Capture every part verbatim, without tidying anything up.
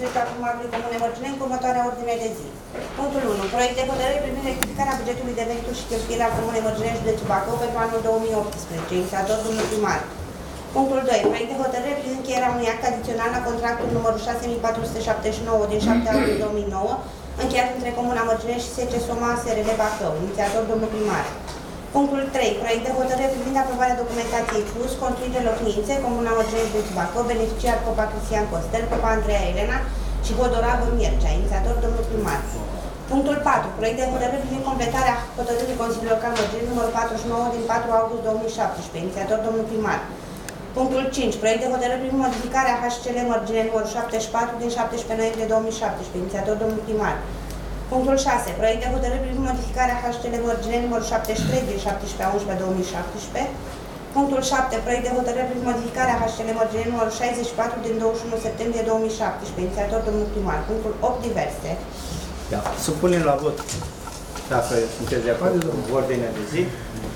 trecută a primarului Comunei Mărgineni cu următoarea ordine de zi. Punctul unu. Proiect de hotărâre privind rectificarea bugetului de venituri și cheltuieli al Comunei Mărgineni, județul Bacău, pentru anul două mii optsprezece. Inițiator domnul primar. Punctul doi. Proiect de hotărâre privind încheierea unui act adițional la contractul numărul șase mii patru sute șaptezeci și nouă din șapte august două mii nouă, încheiat între Comuna Mărgineni și S C Soma S R L Bacău. Inițiator domnul primar. Punctul trei. Proiect de hotărâre privind aprobarea documentației P U S, construire locuințe, Comuna Mărgineni, județul Bacău, beneficiar Popa Cristian Costel, Popa Andreea Elena și Godora Mircea. Inițiator domnul primar. Punctul patru. Proiect de hotărâre privind completarea hotărârii Consiliului Local Mărgineni numărul patruzeci și nouă din patru august două mii șaptesprezece. Inițiator domnul primar. Punctul cinci. Proiect de hotărâre privind modificarea H C L Mărgineni numărul șaptezeci și patru din șaptesprezece noiembrie două mii șaptesprezece. Inițiator domnul primar. Punctul șase. Proiect de hotărâre privind modificarea H C L Mărgineni numărul șaptezeci și trei din șaptesprezece a unsprezece două mii șaptesprezece. Punctul șapte. Proiect de hotărâre privind modificarea H C L Mărgineni numărul șaizeci și patru din douăzeci și unu septembrie două mii șaptesprezece. Inițiator domnul primar. Punctul opt. Diverse. Da. Supunem la vot. Dacă sunteți de acord cu ordinea de zi.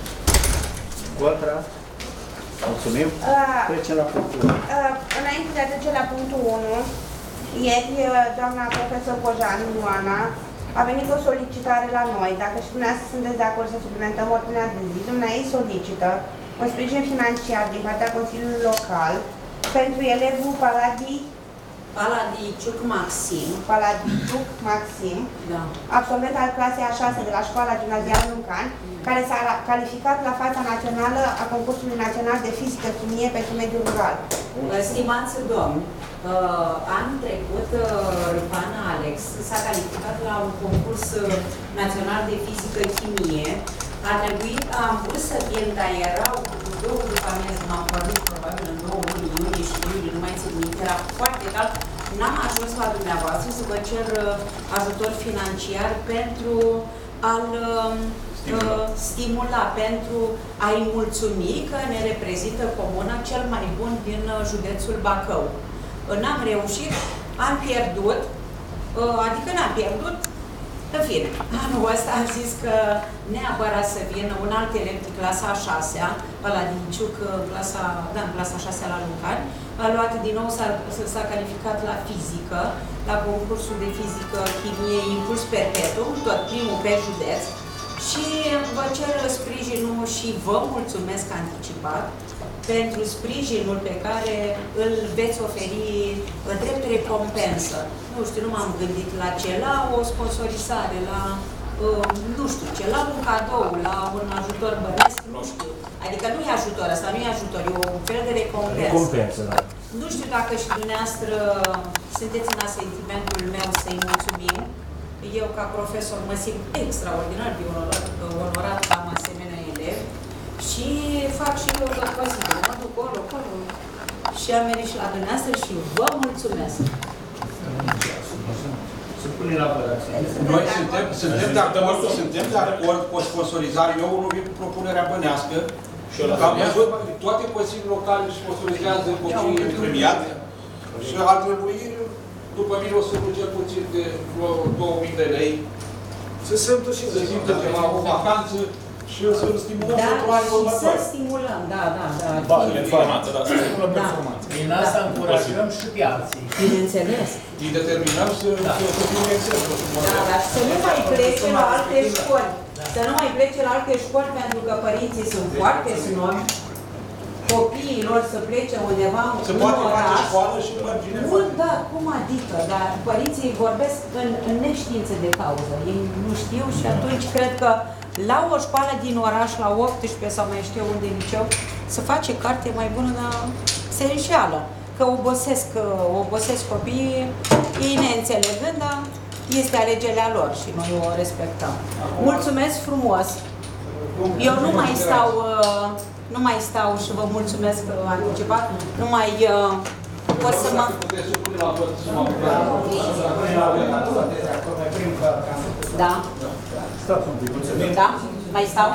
Contra. Mulțumim. Uh, Trecem la punctul unu. Uh, înainte de a trece la punctul unu, ieri doamna profesor Cojan, Ioana, a venit o solicitare la noi. Dacă și dumneavoastră sunteți de acord să suplimentăm ordinea de zi, dumneavoastră solicită un sprijin financiar din partea Consiliului Local pentru elevul Paladii Paladiciuc Maxim. Paladiciuc Maxim, da. Absolvent al clasei a șasea de la Școala Gimnazială Luncani, care s-a calificat la fața națională a concursului național de fizică chimie pentru mediul rural. Stimați domni, uh, anul trecut uh, Râpana Alex s-a calificat la un concurs național de fizică chimie. A trebuit, am vrut să fie, dar erau două după amiază, m-am pornit probabil în două luni, iunie și iulie, nu mai țin minte, era foarte cald. N-am ajuns la dumneavoastră să vă cer ajutor financiar pentru a-l uh, stimula, pentru a-i mulțumi că ne reprezintă comuna cel mai bun din județul Bacău. N-am reușit, am pierdut, uh, adică n-am pierdut. În fine, anul ăsta am zis că neapărat să vină un alt elev din clasa a șasea, Paladiciuc, clasa, da, în clasa a șasea la Luncani, a luat din nou, s-a calificat la fizică, la concursul de fizică, chimie, impuls perpetuum, tot primul pe județ, și vă cer sprijinul și vă mulțumesc anticipat pentru sprijinul pe care îl veți oferi drept recompensă. Nu știu, nu m-am gândit la ce, la o sponsorizare, la, uh, nu știu ce, la un cadou, la un ajutor bănesc, nu știu. Adică nu e ajutor, asta nu e ajutor, e un fel de recompensă. Recompensă, da. Nu știu dacă și dumneavoastră sunteți în asentimentul meu să-i mulțumim. Eu, ca profesor, mă simt extraordinar de onorat, onorat că am asemenea elevi. Și fac și eu tot posibil, mă duc acolo, acolo. Și am venit și la dumneavoastră și vă mulțumesc. Noi suntem, suntem, de acord, suntem de acord cu o sponsorizare. Eu unul vin cu propunerea bănească. Am văzut toate consilii locale sponsorizează copiii premiate. Și ar trebui, după mine, o să cel puțin de două mii de lei. Să simtă și să simtă ceva, o vacanță. Și să stimulăm pentru anii următori. Să stimulăm, da, da, da. Performanță, da, să stimulăm performanță. Prin asta încurajăm și pe alții. Bineînțeles. Îi determinăm să fie un exemplu. Da, dar să nu mai plece la alte școli. Să nu mai plece la alte școli pentru că părinții sunt foarte snobi. Copiii lor să plece undeva în oraș. Se poate face școală și margine. Da, cum adică? Dar părinții vorbesc în neștiință de cauză. Ei nu știu și atunci cred că la o școală din oraș, la optsprezece sau mai știu unde liceu, să face carte mai bună, dar se înșeală. Că obosesc, obosesc copiii, ei neînțelegând, dar este alegerea lor și noi o respectăm. Mulțumesc frumos! Eu nu mai stau, nu mai stau și vă mulțumesc anticipat, nu mai pot să mă... Da? Da? Mai stau?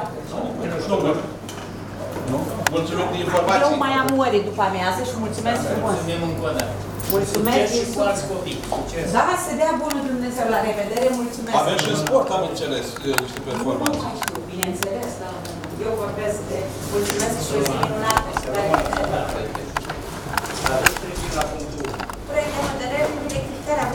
Mulțumim de informații. Eu mai am ore după amiază și mulțumesc frumos. Mulțumim încă o dată. Mulțumesc și cu alți copii. Da, să dea bunul Dumnezeu. La revedere, mulțumesc. Avem și în sport, am înțeles, niște performanțe. Nu mai știu, bineînțeles, dar eu vorbesc de mulțumesc și o zi minunată. La revedere. Proiect de hotărâre privind rectificarea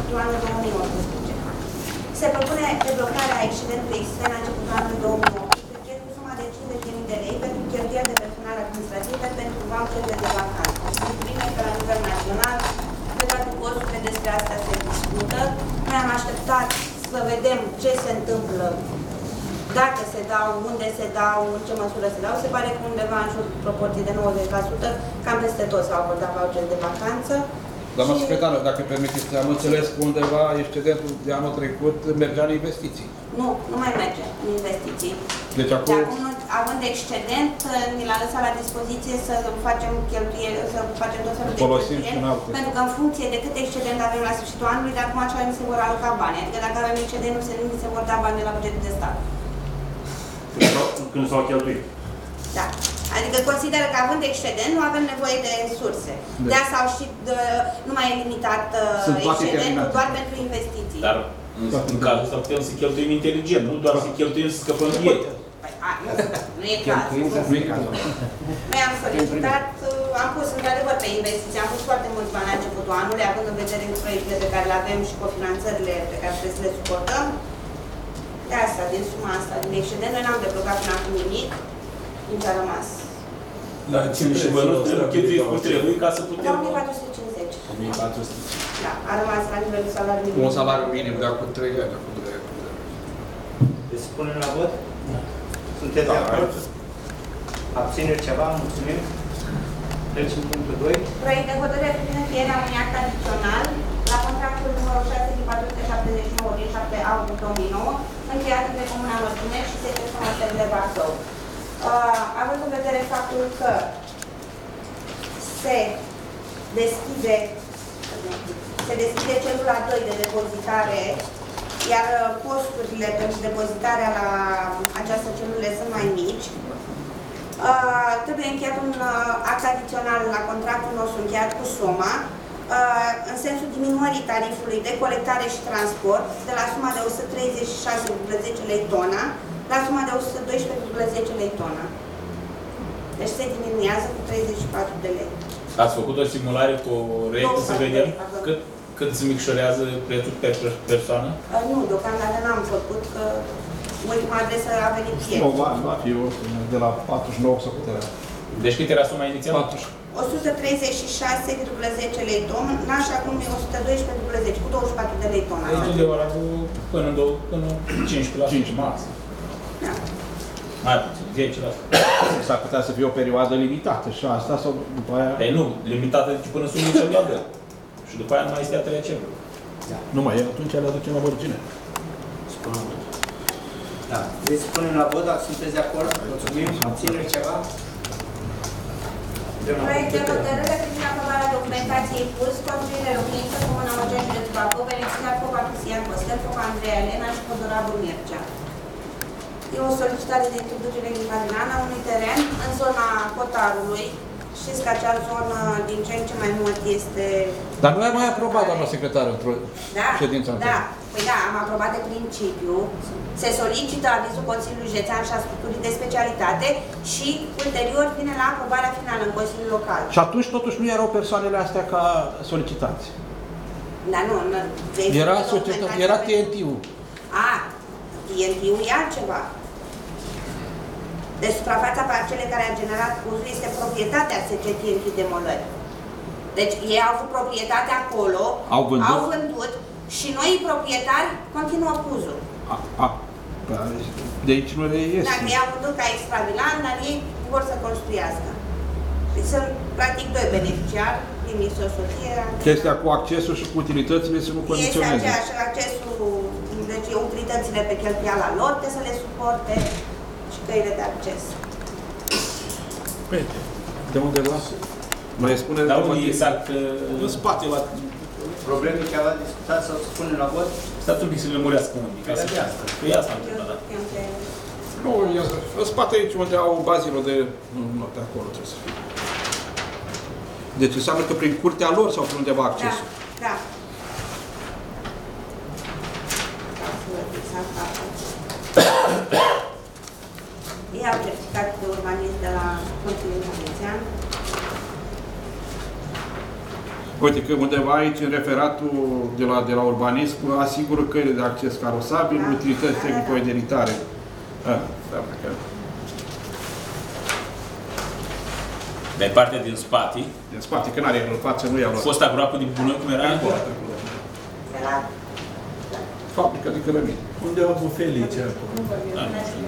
pentru anul două mii optsprezece. Se propune deblocarea excedentului extern la începutul anului două mii optsprezece cu suma de cincizeci de mii de lei pentru cheltuieli de personal administrativ pentru voucherele de vacanță. Bine că la nivel național, pe toate costurile despre asta se discută. Noi am așteptat să vedem ce se întâmplă, dacă se dau, unde se dau, în ce măsură se dau. Se pare că undeva în jur proporție de nouăzeci la sută, cam peste tot s-au acordat voucher de vacanță. Doamna secretară, dacă permiteți, am înțeles că undeva excedentul de anul trecut mergea în investiții. Nu, nu mai merge în investiții. Deci acum... De acum, având excedent, ni l-a lăsat la dispoziție să facem cheltuieli, să facem tot felul de cheltuieli, pentru că în funcție de cât excedent avem la sfârșitul anului, de acum așa ni se vor aloca bani. Adică dacă avem excedent, nu se, nu se vor da bani de la bugetul de stat. Când s-au cheltuit. Da. Adică consideră că având excedent nu avem nevoie de resurse. De asta au și de, nu mai e limitat uh, excedentul doar pentru investiții. Dar în cazul ăsta putem să cheltuim inteligent, nu doar să cheltuim să scăpăm de ei. Păi, a, nu, nu e cazul. Noi am solicitat, am pus într-adevăr pe investiții, am pus foarte mulți bani la începutul anului, având în vedere proiectele pe care le avem și cofinanțările pe care trebuie să le suportăm. De asta, din suma asta, din excedent, noi n-am deblocat până acum nimic, nici a rămas. Dar ține și vă nu trebuie cheltuiți cum trebuie ca să putem... o mie patru sute cincizeci. o mie patru sute. Da, a rămas la nivelul salariului minim. Un salariu minim, de acum trei ani, de acum doi ani. Deci spunem la vot? Sunteți de acord? Abțineri ceva? Mulțumim. Trecem punctul doi. Proiect de hotărâre privind încheierea unui act adițional la contractul numărul șase din patru sute șaptezeci și nouă din șapte august două mii nouă, încheiat între Comuna Mărținești și S C S Măstările Bacău. Uh, având în vedere faptul că se deschide se deschide celula doi de depozitare, iar costurile pentru depozitarea la această celulă sunt mai mici, uh, trebuie încheiat un uh, act adițional la contractul nostru încheiat cu Soma, uh, în sensul diminuării tarifului de colectare și transport de la suma de o sută treizeci și șase virgulă zece lei tona la suma de o sută doisprezece virgulă zece lei tona. Deci se diminuează cu treizeci și patru de lei. Ați făcut o simulare corectă să vedem cât, cât se micșorează prețul pe persoană? Uh, nu, deocamdată n-am făcut, că ultima adresă a venit ieri. nouă bani, va fi de la patruzeci și nouă să puterea. Deci cât era suma inițială? o sută treizeci și șase virgulă zece lei tona și acum e o sută doisprezece virgulă zece, cu douăzeci și patru de lei tona. Deci undeva la până în cincisprezece la sută maxim. Da. Mai puțin, zece la sută. S-ar putea să fie o perioadă limitată și asta sau după aia... Păi nu, limitată până sub cel de-al doilea. Și după aia nu mai este a treia cerere. Da. Nu mai e, atunci le aducem la mărgine. Spunem. Da. Deci spunem la vot, dar sunteți de acord? Mulțumim. Abțineri ceva? Proiect de hotărâre privind aprobarea documentației P U S, construire locuință Comuna Măgea, județul Bacău, beneficiar Popa Cristian Costel, Popa Andreea Elena și Podorabu Mircea. E o solicitare de introducere din Carinana a unui teren în zona Cotarului. Știți că acea zonă din ce în ce mai mult este... Dar noi am mai aprobat, doamna secretară, într-o da? ședință. Da, păi da, am aprobat de principiu. Se solicită avizul Consiliului Județean și a structurii de specialitate și ulterior vine la aprobarea finală în Consiliul Local. Și atunci totuși nu erau persoanele astea ca solicitanți. Da, nu, nu. Era societate, era T N T-ul. A, T N T-ul e altceva. Deci suprafața parcelei care a generat cuzul este proprietatea S C T N T Demolări. Deci ei au avut proprietate acolo, au vândut, au vândut și noi proprietari continuă cuzul. A, a, de aici nu le iese. Dacă ei au vândut ca extravilan, dar ei vor să construiască. Deci sunt practic doi beneficiari, primii și o soție. Chestia cu accesul și cu utilitățile să nu condiționeze. Este aceeași, accesul, deci utilitățile pe cheltuiala lor trebuie să le suporte și căile de acces. Păi, de unde la? Mai spune dar unde exact? În spate, la... Probleme ceva discutat sau spunem la vot? Stați un pic să le murească unii, ca să fie asta. Păi asta am întâmplat, da. Nu, în spate aici unde au bazinul de... Nu, pe acolo trebuie să fie. Deci înseamnă că prin curtea lor sau prin undeva accesul? Da, da. Ei au certificat de urbanism de la Consiliul Județean. Uite că undeva aici, în referatul de la, de la urbanism, asigură căile de acces carosabil, da. Utilități tehnico-utilitare. Da, da, da. De partea din spate. Din spate, că n-are în față, nu i-au luat. Fosta groapă din bună, cum era acolo? Era... Fabrica de cărămidă. Unde au bufelice acolo? Da, nu știu.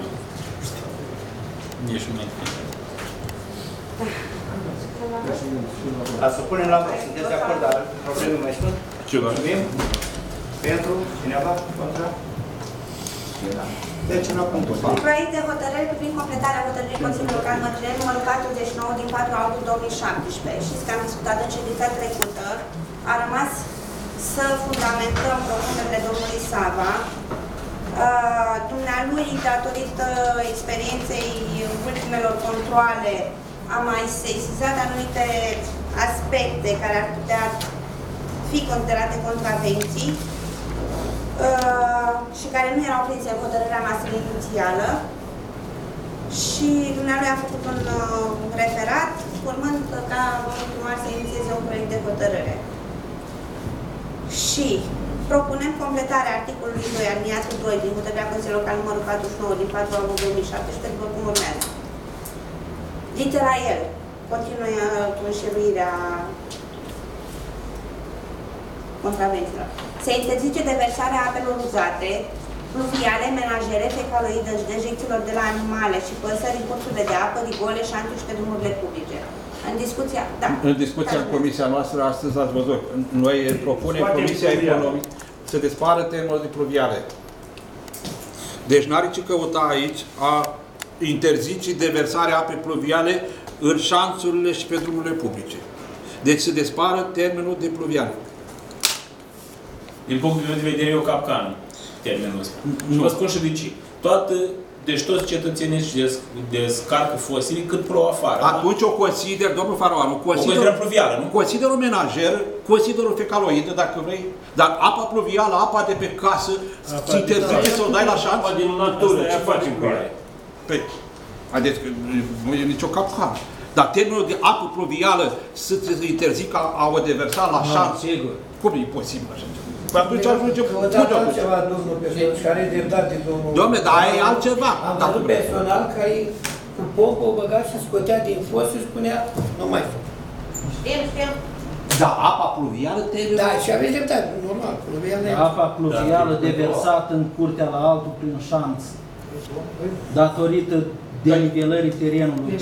Nici nu. A să punem la vot. Sunteți de acord, dar probleme mai sunt? Ce vă? Mulțumim. Pentru? Cineva? Contra? Deci, la punctul patru. Proiect de hotărâre privind completarea hotărârii Consiliului Local Mărgineni numărul patruzeci și nouă din patru august două mii șaptesprezece. Știți că am discutat în ședința trecută. A rămas să fundamentăm propunerile domnului Sava. Uh, dumnealui, datorită experienței ultimelor controale, a mai sesizat anumite aspecte care ar putea fi considerate contravenții uh, și care nu erau prinse în hotărârea noastră inițială. Și dumnealui a făcut un uh, referat, urmând ca domnul primar să inițieze un proiect de hotărâre. Și propunem completarea articolului doi, aliniatul doi, din hotărârea Consiliului Local numărul patruzeci și nouă din patru august două mii șaptesprezece, după cum urmează. Litera el continuă înșeruirea contravențiilor. Se interzice deversarea apelor uzate, fluviale, menajere, fecaloide și dejecțiilor de la animale și păsări în cursurile de apă, rigole, șanturi și pe drumurile publice. În discuția, da. În discuția în comisia noastră astăzi ați văzut. Noi propunem Comisia Economică să despară terenul de pluviale. Deci n-are ce căuta aici a interzice deversarea apei pluviale în șanțurile și pe drumurile publice. Deci se despară termenul de pluviale. Din punctul meu de vedere e o capcană termenul ăsta. Și vă spun și de ce. Toată, deci toți cetățenii își descarcă fosile cât pro afară. Atunci o consider, domnul Faraon, o consider o pluvială, nu? Consider o menajeră, consider o fecaloidă, dacă vrei, dar apa pluvială, apa de pe casă, ți interzice să o dai la șanț? Apa din natură, ce facem cu ea? Păi, adică nu e nicio capcană. Dar termenul de apă pluvială să-ți interzică a o deversa la șanț? Sigur. Cum e posibil așa ceva? Păi atunci ajungem cu Căutați altceva, domnul personal, care e dreptate, domnul... Dom'le, dar aia e altceva. Am văzut personal care cu pompă o băga și scotea din fos și spunea, nu mai fac. Știm, știm. Dar apa pluvială trebuie... Da, și aveți dreptate, normal, pluvială... Apa pluvială deversată în curtea la altul prin șanț, datorită denivelării terenului.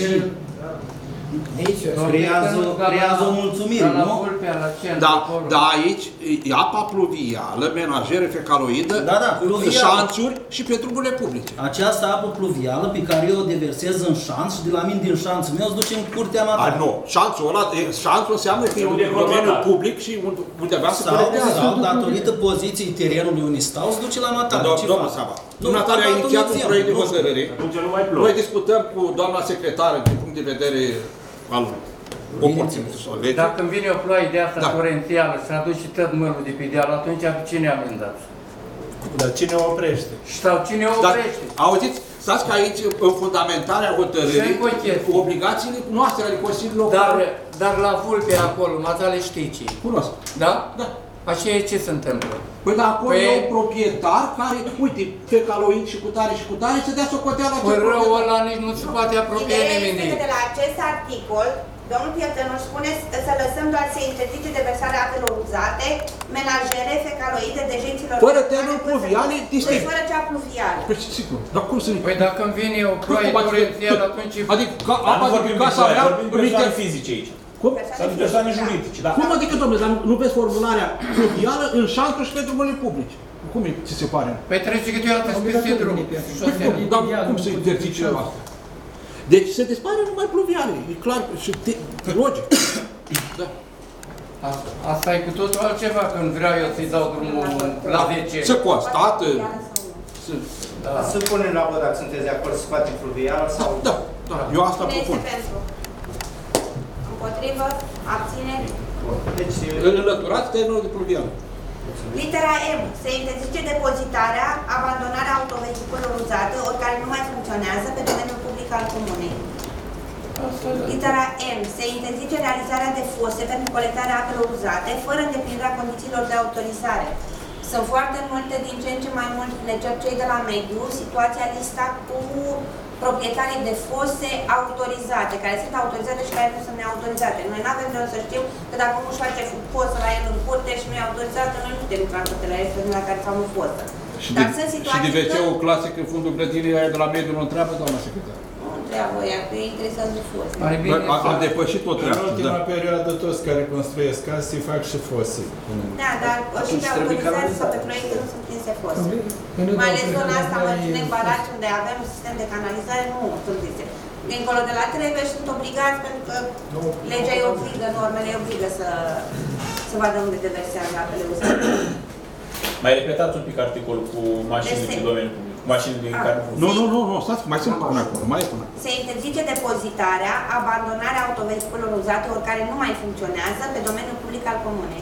Creează, creează o mulțumire, nu? Da, da, aici e apa pluvială, menajere fecaloidă, Da, da, pluvială. șanțuri și pe drumurile publice. Această apă pluvială pe care eu o deversez în șanț și de la mine din șanțul meu se duce în curtea mea. Ah, nu, șanțul ăla, e- șanțul înseamnă că e un domeniu public și unde- undeva se Sau, colectează. sau datorită poziției terenului unde stau se duce la matare. Domnul Ce domnul fac? Sava, Nu, dumneavoastră a datul inițiat un inițial, proiect de nu știu. hotărâre. Noi discutăm cu doamna secretară din punct de vedere al oportunității. Dacă îmi vine o ploaie de asta Da. torențială și aduce tot mărul de pe deal, atunci cine a amendat? Dar cine o oprește? Sau cine o Dar, oprește? auziți, stați că aici, în fundamentarea hotărârii, Și încă o chestie. obligațiile noastre ale Consiliului Dar, Local. dar la vulpe acolo, matale știi ce? Cunosc. Da? Da. Așa e ce se întâmplă. Păi dar acolo Păi- e un proprietar care, uite, fecaloid și cu tare și cu tare, se dea socoteala Păi acel rău proprietar. ăla nici nu se poate apropia Ideea nimeni de este că el. de la acest articol, domnul Pietănu își spune să lăsăm doar să interzice deversarea apelor uzate, menajere, fecaloide, dejecțiilor... Fără termenul pluvial e distinct. Deci fără cea pluvială. Păi sigur, dar cum să... Păi dacă îmi vine o ploaie torențială, atunci... Adică ca- Dar apa nu de vorbim pe de casa ploaie, mea... vorbim de îmi persoane inter- fizice aici. Cum? Sau de persoane juridice, da. Cum adică, domnule, dar nu vezi formularea pluvială în șanțuri și pe drumurile publice? Cum e, ți se pare? Păi trece câteodată peste drum. Păi cum, dar cum se interzice asta? Deci se dispare numai pluviale, e clar și te, te logic. Da. Asta, asta e cu totul altceva când vreau eu să-i dau drumul la W C. Se constată. Se, Da. Să punem la vot dacă sunteți de acord să scoatem fluvial sau... da, da, eu asta Cine propun. este pentru? Împotrivă? Abțineri? Deci, Înlăturați termenul de pluvial. Litera M. Se interzice depozitarea, abandonarea autovehiculelor uzate, ori care nu mai funcționează, pe domeniul public al comunei. Litera M. Se interzice realizarea de fose pentru colectarea apelor uzate, fără îndeplinirea condițiilor de autorizare. Sunt foarte multe, din ce în ce mai mult, ne cer cei de la mediu, situația lista cu proprietarii de fose autorizate, care sunt autorizate și care nu sunt neautorizate. Noi nu avem de unde să știm că dacă omul își face fosă la el în curte și nu e autorizată, noi nu putem intra în curte la el la care s-au o fosă. Și Dar de, sunt și situații de ve ce-ul clasic în fundul grădinii aia de la mediu nu întreabă, doamna secretar? Nu întreabă ea, că ei interesează de fose. Mai bine A, a depășit tot În treaba. ultima Da. perioadă toți care construiesc case fac și fose. Da, dar și pe autorizare sau pe proiecte nu sunt prinse fose. Mai ales zona asta, Mărginec, Balaci, unde avem un sistem de canalizare, nu sunt prinse. Dincolo de la trebuie sunt obligați, pentru că legea îi obligă, normele îi obligă să, să vadă unde deversează apele uzate. Mai repetați un pic articolul cu mașinile Deci pe domeniul public. Mașinile din Ah. care nu Nu, nu, nu, nu, stați, mai sunt până acolo, mai e până acolo. Se interzice depozitarea, abandonarea autovehiculelor uzate, oricare nu mai funcționează, pe domeniul public al comunei.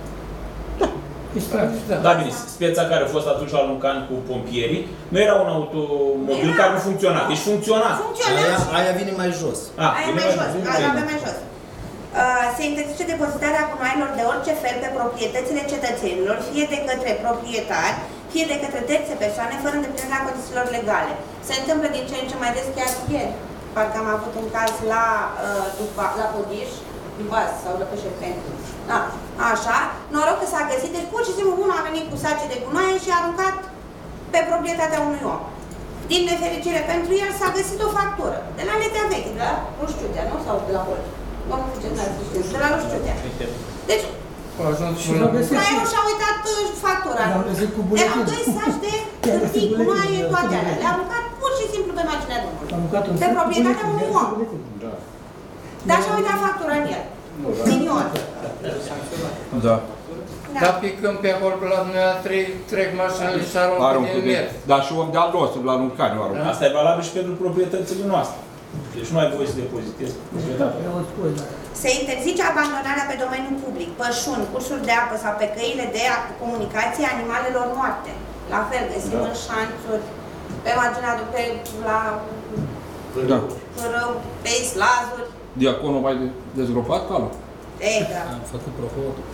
Da, bine, speța care a fost atunci aluncat cu pompierii, nu era un automobil Era. care nu funcționa, deci funcționa. Aia, Funcționează. aia vine mai jos. Ah, Aia bine, mai jos, bine, aia bine. avem mai jos. Uh, se interzice depozitarea gunoaielor de orice fel pe proprietățile cetățenilor, fie de către proprietari, fie de către terțe persoane, fără îndeplinirea condițiilor legale. Se întâmplă din ce în ce mai des, chiar ieri. Parcă am avut un caz la, uh, după, la Podiș, în Bas sau la Pășerpeni. Da, așa. Noroc că s-a găsit, deci pur și simplu unul a venit cu saci de gunoaie și a aruncat pe proprietatea unui om. Din nefericire pentru el s-a găsit o factură de la Letea Veche, de la Rușciutea, nu? Sau de la Hol. Domnul funcționar, de la Rușciutea. Deci, fraierul și-a uitat uh, factura. Erau doi saci de hârtii, gunoaie, toate alea. Le-a aruncat pur și simplu pe marginea drumului. Pe proprietatea unui om. Dar și-a uitat factura în el. Minion. Da. Da, picăm pe acolo, pe la dumneavoastră, trec, trec mașinile și aruncă Aruncă din de... mers. Da, și om de-al nostru, la aruncare, aruncă. Asta e valabil și pentru proprietățile noastre. Deci nu ai voie să depozitezi. Se interzice abandonarea pe domeniul public, pășuni, cursuri de apă sau pe căile de comunicație animalelor moarte. La fel, găsim în șanțuri, pe marginea de pe la Da. Râu, pe islazuri. Diaconul mai de, dezgropat calul. Ei, da. Am făcut prohodul.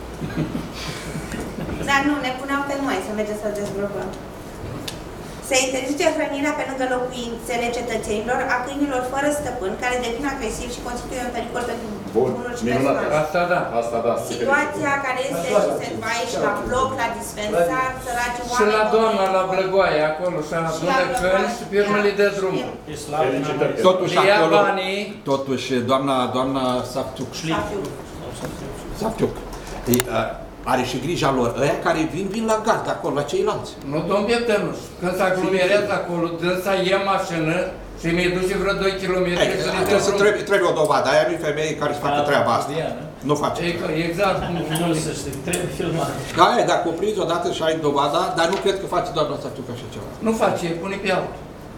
Dar nu, ne puneau pe noi să mergem să dezvoltăm. Se interzice hrănirea pe lângă locuințele cetățenilor a câinilor fără stăpân, care devin agresivi și constituie un pericol pentru bunuri și persoane. Asta da. Asta da. Situația care este și se va aici la bloc, la dispensar, săraci oameni... Și la doamna, la Blăgoaie, acolo, și adună câini și pe urmă le dă drumul. Totuși Le ia acolo, banii. totuși, doamna, doamna Sapciuc, Sapciuc, e, a, are și grija lor. Ăia care vin, vin la gard, acolo, la ceilalți. Nu, domn Pietănuș, când se aglomerează acolo, dânsa e mașină și mi-e duce vreo doi kilometri Hai, să le dă trebuie, să drumul. trebuie, trebuie o dovadă. Aia nu-i femeie care să facă treaba asta. Nu face. Exact. Nu să știi, trebuie filmat. Da, e, dacă opriți odată și ai dovada, dar nu cred că face doamna Sapciuc așa ceva. Nu face, pune pe altul.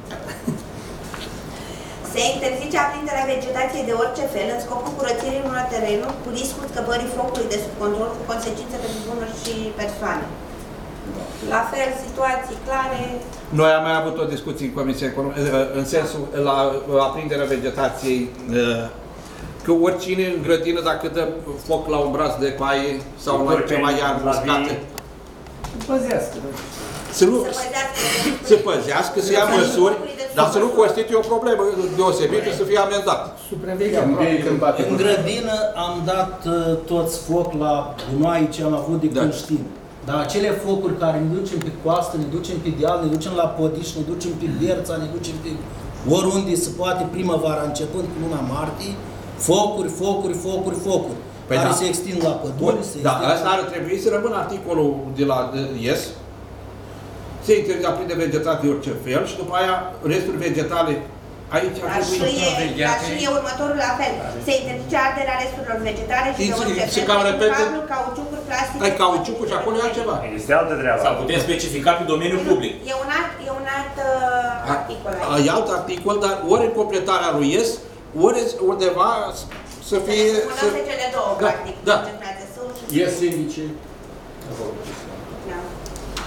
Se interzice aprinderea vegetației de orice fel în scopul curățirii unor terenuri cu riscul scăpării focului de sub control, cu consecințe pentru bunuri și persoane. La fel, situații clare. Noi am mai avut o discuție în Comisia Economică, în sensul, la aprinderea vegetației, că oricine în grădină, dacă dă foc la un braț de paie sau la ceva iarbă uscată, Păzească. să nu Să păzească, se păzească, să ia măsuri, dar să nu constituie o problemă deosebită, să fie amendat. În grădină am dat uh, toți foc la gunoaie ce am avut de Da. când știm. Dar acele focuri care ne ducem pe coastă, ne ducem pe deal, ne ducem la Podiș, ne ducem pe Berța, ne ducem pe oriunde se poate primăvara, începând cu luna martie, focuri, focuri, focuri, focuri, Păi care da. se extind la păduri, se Da, extind... asta ar trebui să rămână articolul de la de, yes, se interzice aprinde vegetație de orice fel și după aia restul vegetale aici ar Dar și trebui. e, dar și e următorul la fel. Se interzice arderea resturilor vegetale și de Se- orice se fel, cam precum repete. cablu, cauciucuri, plastice. Ai cauciucul și acolo e altceva. Este altă treabă. Sau putem specifica pe domeniul public. E un alt, e un alt uh, articol aici. E alt articol, dar ori în completarea lui yes, ori undeva să fie... Să spunem pe cele două, practic. Da. concentrate, sus și Este indice. Da.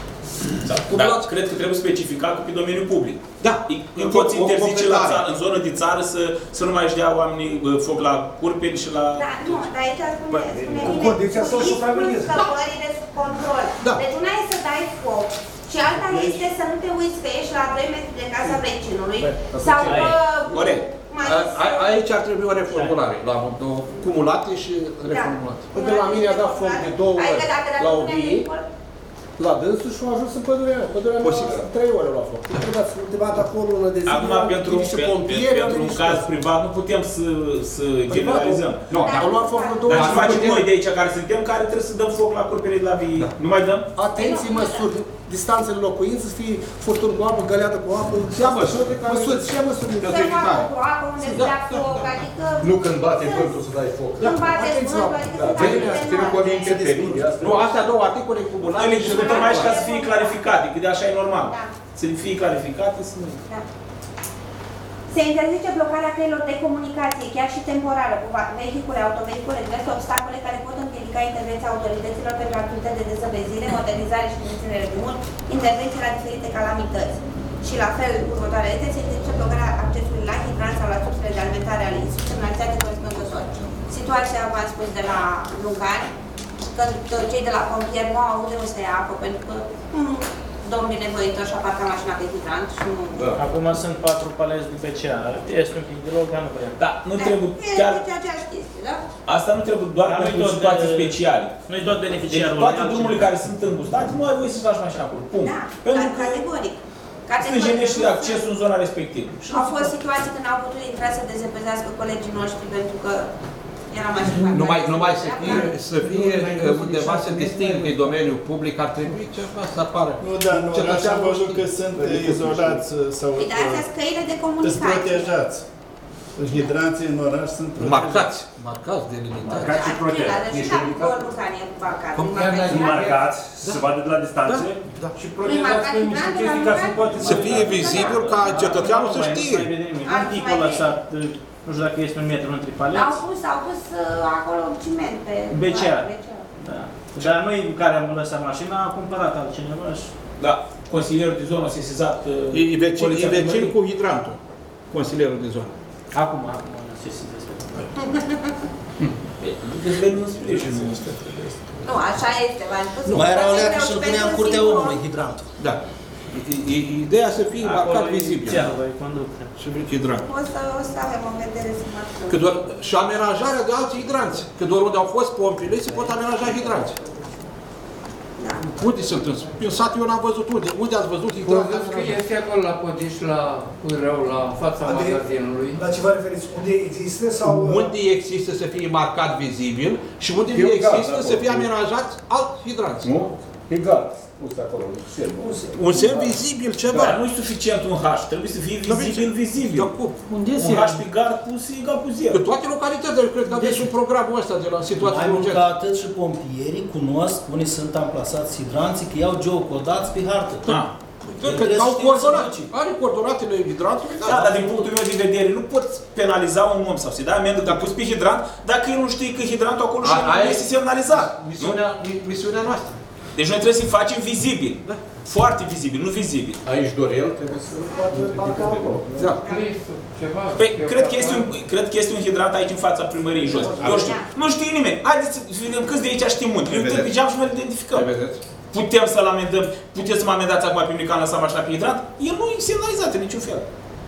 Dar cred că trebuie specificat cu pe domeniul public. Da. Nu poți interzice la țară, în zonă de țară să, să nu mai își dea oamenii foc la curpeni și la... Da, nu, dar aici spune, spune cu condiția să o supraveghezi. scăpările sub control. Da. Deci una e să dai foc și alta este să nu te uiți că ești la doi metri de casa vecinului sau că... Corect. Aici ar trebui o reformulare, la cumulate și reformulate. Uite, la mine a dat foc de două ori la O B I, la dânsul și a ajuns în pădurea mea. Pădurea mea trei ore la foc. Trebuia să ultimat acolo lună de zi. Acum, pentru, pentru un caz privat, nu putem să, să generalizăm. Nu, dar au luat foc în două Dar ore. ce facem noi de aici care suntem, care trebuie să dăm foc la curpele de la vii? Nu mai dăm? Atenție, măsuri, distanțele locuințe, să fie furtuni cu apă, găleată cu apă. Ia măsuri. Măsuri, ce măsuri? Să facă cu apă unde se dea foc, adică... Nu când bate vântul să dai foc. Când bate vântul, adică să dai foc. Nu, astea două articole cumulate. Noi le discutăm aici ca să fie clarificate, că de așa e normal. Da. Să fie clarificate, să nu... Da. Se interzice blocarea căilor de comunicație, chiar și temporară, cu vehicule, autovehicule, diverse obstacole care pot împiedica intervenția autorităților pentru activități de dezăvezire, modernizare și menținere de drumuri, intervenții la diferite calamități. Și la fel, următoarea este, se interzice blocarea accesului la hidranți sau la sursele de alimentare ale instituționalizate corespunzători. Situația, v-am spus, de la Luncani, când cei de la pompieri nu au avut de unde să ia apă, pentru că mm, domnul binevoitor și-a parcat mașina pe hidrant și nu... Da. Acum sunt patru paleți de P C A. Este un pic de loc, dar nu prea. Da, nu trebuie chiar... E aceeași chestie, da? Asta nu trebuie doar Dar pentru nu-i situații tot, speciale. Nu-i tot Deci beneficiarul. toate drumurile care sunt îngustate, nu ai voie să faci mașina acolo. Punct. Da, Pentru că categoric. stânjenești accesul în zona respectivă. Au fost situații când au putut intra să dezăpezească colegii noștri pentru că era mașina. Numai, numai să fie, să fie undeva să distingă domeniul public, ar trebui ceva să apară. Nu, dar în oraș am văzut că sunt izolați sau Păi de astea scăile de sunt comunicație. protejați. Hidranții în oraș sunt protejați. Marcați, marcați, delimitați. Marcați și protejați. Deci și la Lucrania cu Balcan. Marcați, se vadă de la distanță și protejați pe niște chestii ca să poate Să fie vizibil ca cetățeanul să știe. Articol lăsat, nu știu dacă este un metru între paleți. Au pus, au pus uh, acolo ciment pe... B C A. Da. Dar noi care am lăsat mașina, a cumpărat altcineva și... Da, consilierul de zonă s-a sesizat... E vecin, e vecin cu hidrantul, consilierul de zonă. Acum, acum, nu se sesizat. Nu, așa este, v-am spus. Mai era o leacă și îl punea în curtea omului, hidrantul. Da. Ideea să fie marcat vizibil. Și hidrant. O să, o să avem o vedere să marcăm. Că doar, și amenajarea de alți hidranți. Că doar unde au fost pompile se pot amenaja hidranți. Da. Unde sunt? În sat eu n-am văzut unde. Unde ați văzut hidranți? Că este acolo la Podiș, la Pârău, la fața magazinului. La ce vă referiți? Unde există sau... Unde există să fie marcat vizibil și unde nu există să fie amenajat alt hidranți. Nu? E gata. Un semn vizibil ceva. Dar nu e suficient un H, trebuie să fie vizibil, vizibil. Un H pe gard pus e egal cu zero. Că toate localitățile, cred că aveți un programul ăsta de la situații Mai mult urgente. ca atât și pompierii cunosc unde sunt amplasați hidranții, că iau geocodați pe hartă. Da. Că au coordonate. Are coordonatele hidrantului. Da, dar din punctul meu de vedere nu poți penaliza un om sau să-i dai amendă dacă pus pe hidrant, dacă el nu știe că hidrantul acolo și nu este semnalizat. Misiunea noastră. Deci noi trebuie să-i facem vizibil. Da. Foarte vizibil, nu vizibil. Aici Dorel trebuie să poată marca acolo. Da. Păi, cred că, este un, cred că este un hidrant aici în fața primăriei jos. Eu știu. Nu știe nimeni. Haideți să vedem câți de aici știm unde. Ne uităm pe geam și noi îl identificăm. Putem să-l amendăm, puteți să mă amendați acum pe mine că am lăsat mașina pe hidrant? El nu e semnalizat în niciun fel.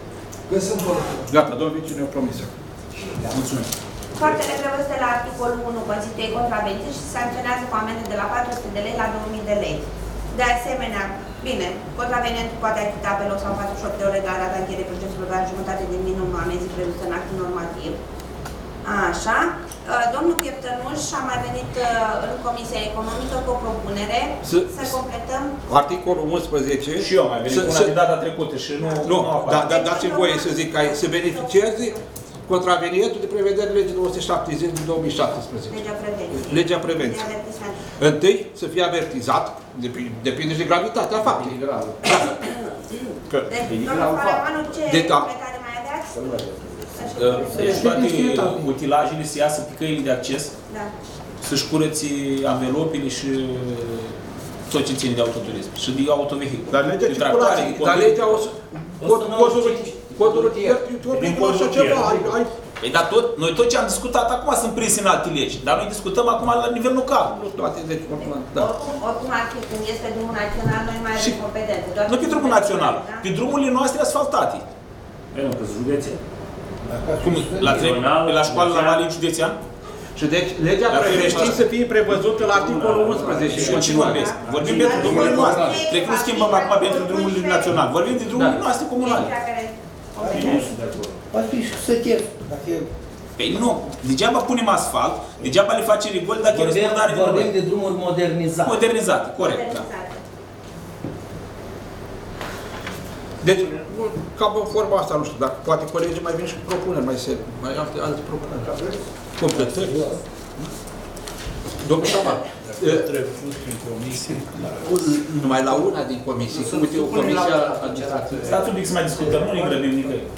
Gata, domnul Vici ne-a promis. Mulțumesc. Faptele prevăzute la articolul unu constituie contravenție și se sancționează cu amendă de la patru sute de lei la două mii de lei. De asemenea, bine, contravenientul poate achita pe loc sau patruzeci și opt de ore de la data încheierii procesului la jumătate din minimum amenzii prevăzute în actul normativ. Așa. Domnul Pieptănuș a mai venit în Comisia Economică cu o propunere să, să completăm... Articolul unsprezece... Și eu mai venit cu una de data trecută și nu... Nu, dar da, dați-mi voie să zic că să beneficieze contravenientul de prevedere legii două sute șaptezeci din două mii șaptesprezece. Legea prevenției. Legea prevenției. Întâi să fie avertizat, depinde de gravitatea faptului. Că deci, domnul Faramanul, ce completare mai aveați? Deci toate utilajele se iasă pe căile de acces, da. să-și curăți anvelopile și tot ce ține de autoturism și de autovehicul. Dar legea de tractoare, de dar legea o să... Codul rutier, așa ceva, ai... Păi, dar tot, noi tot ce am discutat acum sunt prinse în alte legi, dar noi discutăm acum la nivel local. Nu toate, deci, oricum, da. Oricum, oricum ar fi, când este drumul național, noi mai avem competențe. Nu pe drumul național, pe drumurile noastre asfaltate. Păi nu, că-s județene. Cum? La, la școală la Mali județean? Și deci legea prevește să fie prevăzută la articolul unsprezece. Și ce vorbesc? Vorbim pentru drumurile noastre. Cred că nu schimbăm acum pentru drumurile naționale. Vorbim de drumurile noastre comunale. Poate fi și sătier, dacă e... Păi nu, degeaba punem asfalt, degeaba le face rigol dacă e răspundare de vorbim de drumuri modernizate. Modernizate, corect, da. Deci, cam în forma asta, nu știu, dacă poate colegii mai vin și propuneri, mai serii, mai alte, alte propuneri. Completări. Domnul Șaban. Numai la una din comisii. Uite, o comisie administrativă. Stați un pic să mai discutăm, nu ne grăbim nicăieri.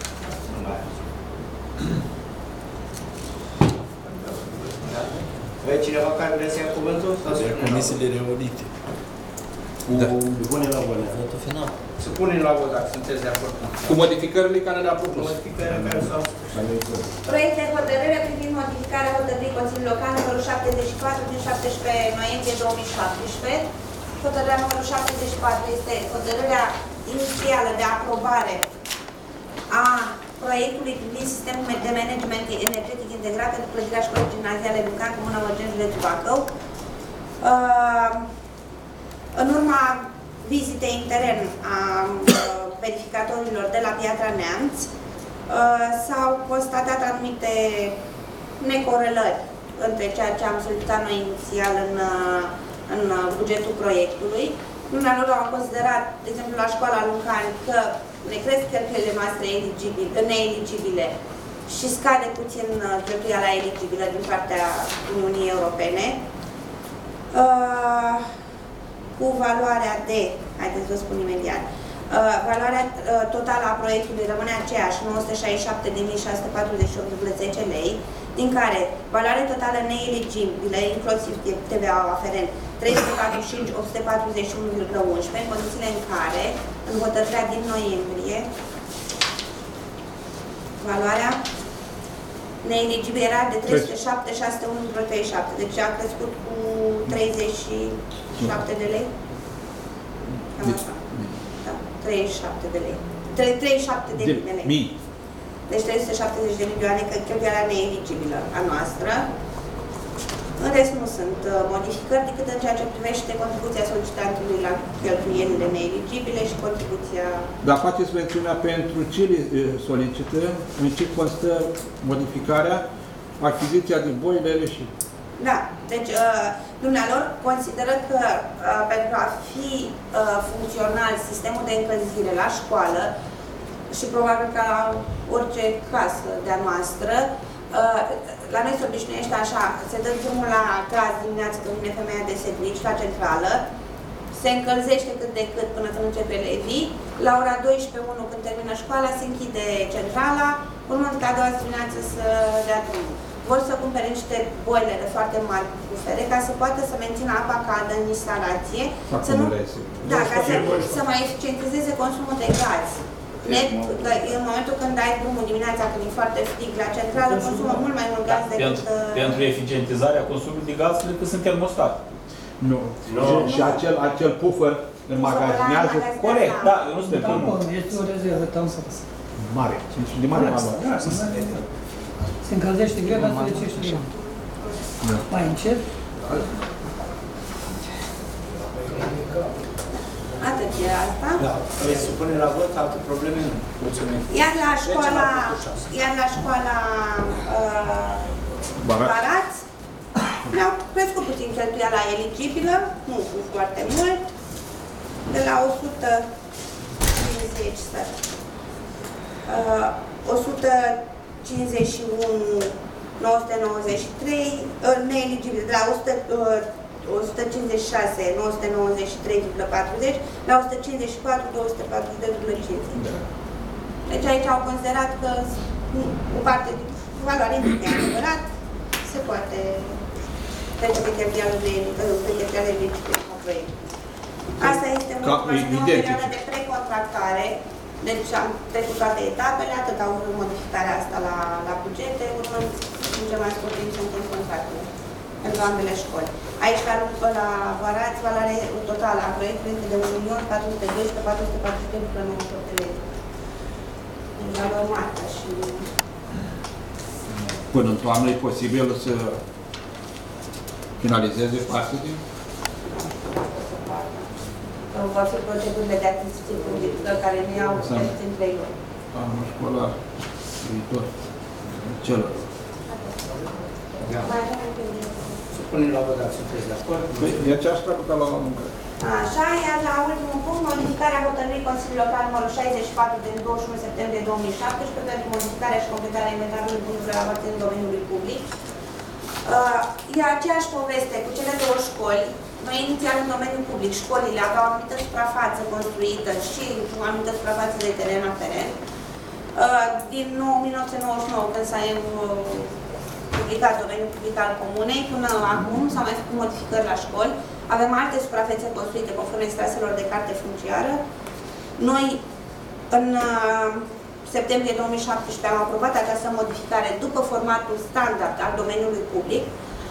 Vrei cineva care vrea să ia cuvântul? Comisiile reunite. Cu bune la bune. Votul final. Să punem la vot dacă sunteți de acord. Cu modificările care le-a propus. Modificările care s-au Proiect de hotărâre privind modificarea hotărârii Consiliului Local numărul șaptezeci și patru din șaptesprezece noiembrie două mii șaptesprezece. Hotărârea numărul șaptezeci și patru este hotărârea inițială de aprobare a proiectului privind sistemul de management energetic integrat pentru clădirea școlii gimnaziale Lucan, Comuna Mărgeni, județul Bacău. Uh, în urma vizitei în teren a uh, verificatorilor de la Piatra Neamț, uh, s-au constatat anumite necorelări între ceea ce am solicitat noi inițial în, uh, în bugetul proiectului. Dumnealor au considerat, de exemplu, la școala Lucan, că ne cresc cheltuielile noastre eligibile, neeligibile și scade puțin cheltuiala eligibilă din partea Uniunii Europene. Uh, cu valoarea de, haideți să vă spun imediat, uh, valoarea uh, totală a proiectului rămâne aceeași, nouă sute șaizeci și șapte de mii șase sute patruzeci și opt virgulă zece lei, din care valoarea totală neeligibilă, inclusiv T V A aferent, trei sute patruzeci și cinci de mii opt sute patruzeci și unu virgulă unsprezece, în condițiile în care, în hotărârea din noiembrie, valoarea neeligibilă era de trei sute șapte mii șase sute unu virgulă treizeci și șapte, deci a crescut cu treizeci și șapte de lei. Cam așa. Da, treizeci și șapte de lei. treizeci și șapte de mii de lei. Deci trei sute șaptezeci de milioane, că cheltuiala neeligibilă a noastră. În rest nu sunt uh, modificări decât în ceea ce privește contribuția solicitantului la cheltuielile neeligibile și contribuția... Dar faceți mențiunea pentru ce le solicită, în ce constă modificarea, achiziția de boilere și... Da, deci uh, dumnealor consideră că uh, pentru a fi uh, funcțional sistemul de încălzire la școală și probabil ca la orice casă de-a noastră, uh, la noi se obișnuiește așa, se dă drumul la gaz dimineața când vine femeia de servici la centrală, se încălzește cât de cât până când începe elevii, la ora douăsprezece și unu când termină școala se închide centrala, urmând ca a doua dimineață să dea drumul. Vor să cumpere niște boilere foarte mari cu fere ca să poată să mențină apa caldă în instalație, să nu, da, ca să, să mai eficientizeze consumul de gaz. Net, că în momentul când ai drumul dimineața, când e foarte frig la centrală, consumă mult mai mult gaz decât... Pentru, pentru eficientizarea consumului de gaz, cred că sunt termostat. Nu. No. Și acel, acel puffer înmagazinează... Corect, da, eu nu sunt tampon. Este o rezervă tampon. Mare. Și de mare valoare. Se încălzește greu, dar se răcește greu. Mai încet. Atât e asta. Da. Îi supune la vot, alte probleme nu. Mulțumim. Iar la școala, iar la școala uh, Baraț, ne-au crescut puțin cheltuiala eligibilă, nu foarte mult, de la o sută cincizeci, uh, o sută cincizeci și unu mii nouă sute nouăzeci și trei, uh, neeligibil, de la o sută, uh, o sută cincizeci și șase mii nouă sute nouăzeci și trei virgulă patruzeci la o sută cincizeci și patru mii două sute patruzeci și doi virgulă cincizeci. Deci aici au considerat că o parte din valoare de adevărat se poate trece pe cheltuială de eligibile în proiect. continuăm o perioadă de precontractare. Deci am trecut toate etapele, atât au urmă modificarea asta la, la bugete, urmând în ce mai scurt timp sunt în contractul pentru ambele școli. Aici, la, la varați, valoare totală a proiectului este de un milion patru sute doisprezece mii patru sute patruzeci și trei virgulă nouăzeci și opt de lei. În valoare mare și... Până în toamnă e posibil să finalizeze partea din... Vor fi procedurile de achiziție publică care nu iau peste în trei luni. Anul școlar viitor. Celălalt. Supunem la vot, dacă sunteți de acord. De aceea aș trecut la muncă. Așa, iar la ultimul punct, modificarea hotărârii Consiliului Local numărul șaizeci și patru din douăzeci și unu septembrie două mii șaptesprezece pentru modificarea și completarea inventarului bunurilor aparținând în domeniului public. E aceeași poveste cu cele două școli. Noi inițial în domeniul public, școlile aveau o anumită suprafață construită și o anumită suprafață de teren aferent. Din o mie nouă sute nouăzeci și nouă, când s-a publicat domeniul public al comunei, până acum s-au mai făcut modificări la școli. Avem alte suprafețe construite conform extraselor de carte funciară. Noi, în septembrie două mii șaptesprezece, am aprobat această modificare după formatul standard al domeniului public,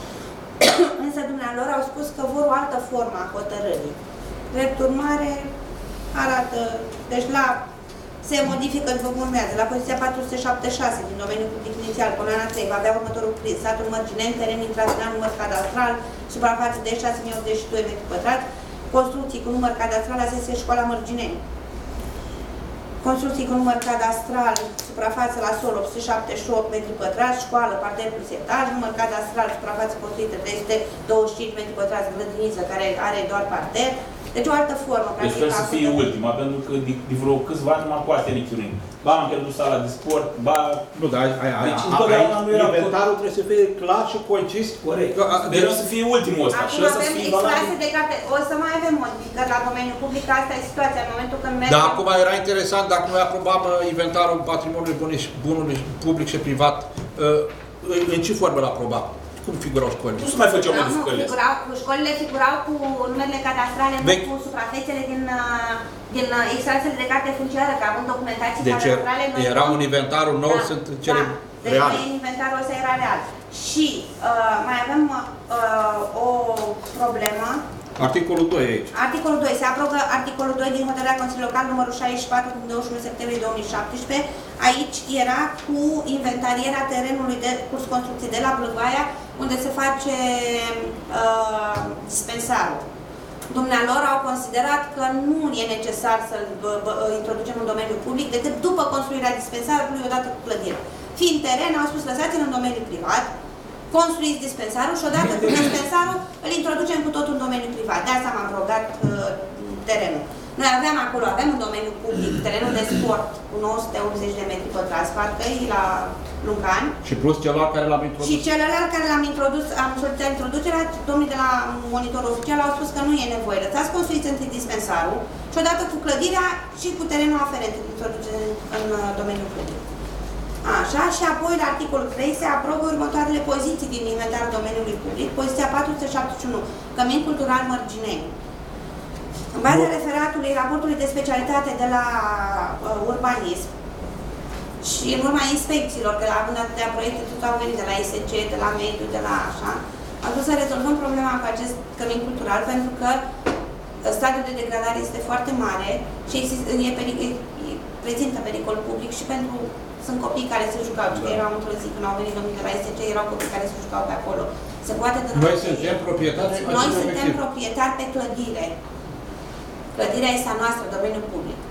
însă dumnealor au spus că vor o altă formă a hotărârii. Drept urmare, arată, deci la, se modifică după cum urmează. La poziția patru sute șaptezeci și șase din domeniul public inițial, coloana trei, va avea următorul plic: satul Mărgineni, teren intrațional, număr cadastral, suprafață de șase mii optzeci și doi metri pătrați, construcții cu număr cadastral, A S S Școala Mărgineni. Construcții cu număr cadastral, suprafață la sol opt sute șaptezeci și opt metri pătrați, școală, parter plus etaj, număr cadastral, suprafață construită trei sute douăzeci și cinci metri pătrați, grădiniță care are doar parter. Deci o altă formă. Deci trebuie să fie ultima, pentru că de, de vreo câțiva ani numai cu astea ne chinuim. Ba, am pierdut sala de sport, ba... Nu, dar deci întotdeauna nu era... Inventarul trebuie să fie clar și concis. Corect. Deci trebuie să fie ultimul ăsta. Acum avem extrase de carte. O să mai avem modificări la domeniul public, asta e situația în momentul când mergem... Dar acum era interesant dacă noi aprobam inventarul patrimoniului bunului public și privat, în ce formă l-aprobam? Cum figurau școlile? Nu se mai făceau modificările astea. Școlile figurau cu numerele cadastrale, nu cu suprafețele din, din extrasele de carte funciară, că având documentații deci cadastrale... Deci era un inventarul nou, da, sunt cele da. reale. Deci inventarul ăsta era real. Și uh, mai avem uh, o problemă. Articolul doi aici. Articolul doi. Se aprobă articolul doi din hotărârea Consiliului Local numărul șaizeci și patru din douăzeci și unu septembrie două mii șaptesprezece. Aici era cu inventarierea terenului de curs construcție de la Blăvaia, unde se face uh, dispensarul. Dumnealor au considerat că nu e necesar să-l introducem în domeniul public decât după construirea dispensarului odată cu clădirea. Fiind teren, au spus lăsați-l în domeniul privat, construiți dispensarul și odată cu dispensarul îl introducem cu totul în domeniul privat. De asta am abrogat uh, terenul. Noi aveam acolo, avem în domeniul public terenul de sport cu nouă sute optzeci de metri pătrați, parcă e la Luncan. Și plus celălalt care l-am introdus. Și celălalt care l-am introdus, am solicitat introducerea, domnii de la monitorul oficial au spus că nu e nevoie. Lăsați construiți întâi dispensarul și odată cu clădirea și cu terenul aferent introduce în, în domeniul public. Așa, și apoi la articolul trei se aprobă următoarele poziții din inventarul domeniului public. Poziția patru sute șaptezeci și unu, Cămin cultural Mărgineni. În baza referatului raportului de specialitate de la uh, urbanism și în urma inspecțiilor, că având atâtea proiecte, tot au venit de la I S C, de la mediu, de la așa, am vrut să rezolvăm problema cu acest cămin cultural, pentru că stadiul de degradare este foarte mare și există, e peric, e, prezintă pericol public și pentru... Sunt copii care se jucau, că erau într-o zi când au venit domnii de la I S C, erau copii care se jucau pe acolo. Se poate dărâma. Noi suntem proprietari? Noi suntem proprietari pe clădire. Clădirea este a noastră, domeniul public.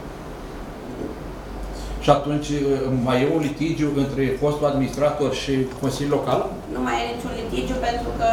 Și atunci mai e un litigiu între fostul administrator și Consiliul Local? Nu mai e niciun litigiu pentru că...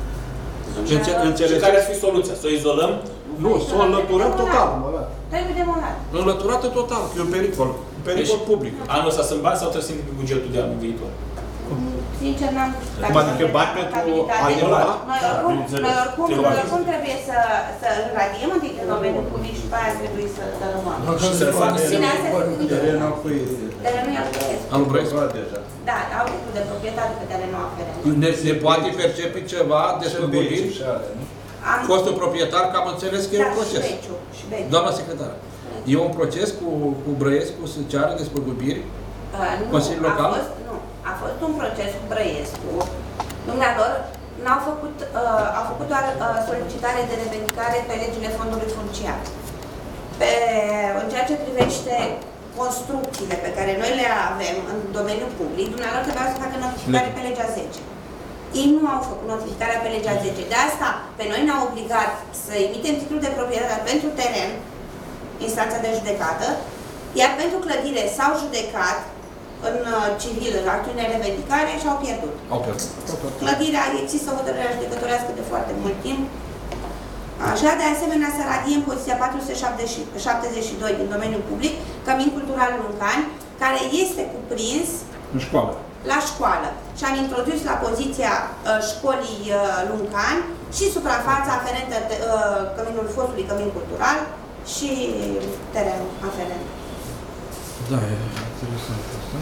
Și care ar fi soluția? Să o izolăm? Nu, să o înlăturăm total. Trebuie demolat. Înlăturată total, că e un pericol. Un pericol public. Anul ăsta sunt bani sau trebuie să intre pe bugetul de anul viitor? Sincer, n-am... Cum adică bani pentru alienarea? Noi oricum trebuie să radiem întâi din domeniul public și pe aia trebuie să dărâmăm. Și să facă... Terenul acuiesc. Terenul e acuiesc. Am Brăiesc. Da, au titlul de proprietate pe terenul aferent. Ne poate percepe ceva despăgurit? Am... Fostul proprietar, că am înțeles că e un proces. Șbeciu, Șbeciu. Doamna secretară, e un proces cu, cu Brăiescu să ceară despăgubiri? Uh, nu, Consiliul Local? A fost, nu, a fost un proces cu Brăiescu. Dumnealor n-au făcut, uh, au făcut doar uh, solicitare de revendicare pe legile fondului funciar. Pe, în ceea ce privește construcțiile pe care noi le avem în domeniul public, dumnealor trebuia să facă notificare pe legea zece. Ei nu au făcut notificarea pe legea zece. De asta, pe noi ne-au obligat să emitem titlul de proprietate pentru teren, instanța de judecată, iar pentru clădire s-au judecat în civil, în acțiune revendicare și au pierdut. Au pierdut. Clădirea, există hotărârea judecătorească de foarte mult timp. Așa, de asemenea, să radie în poziția patru sute șaptezeci și doi din domeniul public, Cămin Cultural Luncani, care este cuprins în școală. La școală. Și am introdus la poziția uh, școlii uh, Luncani și suprafața aferentă uh, căminului fostului Cămin Cultural și terenul aferent. Da, e interesant asta.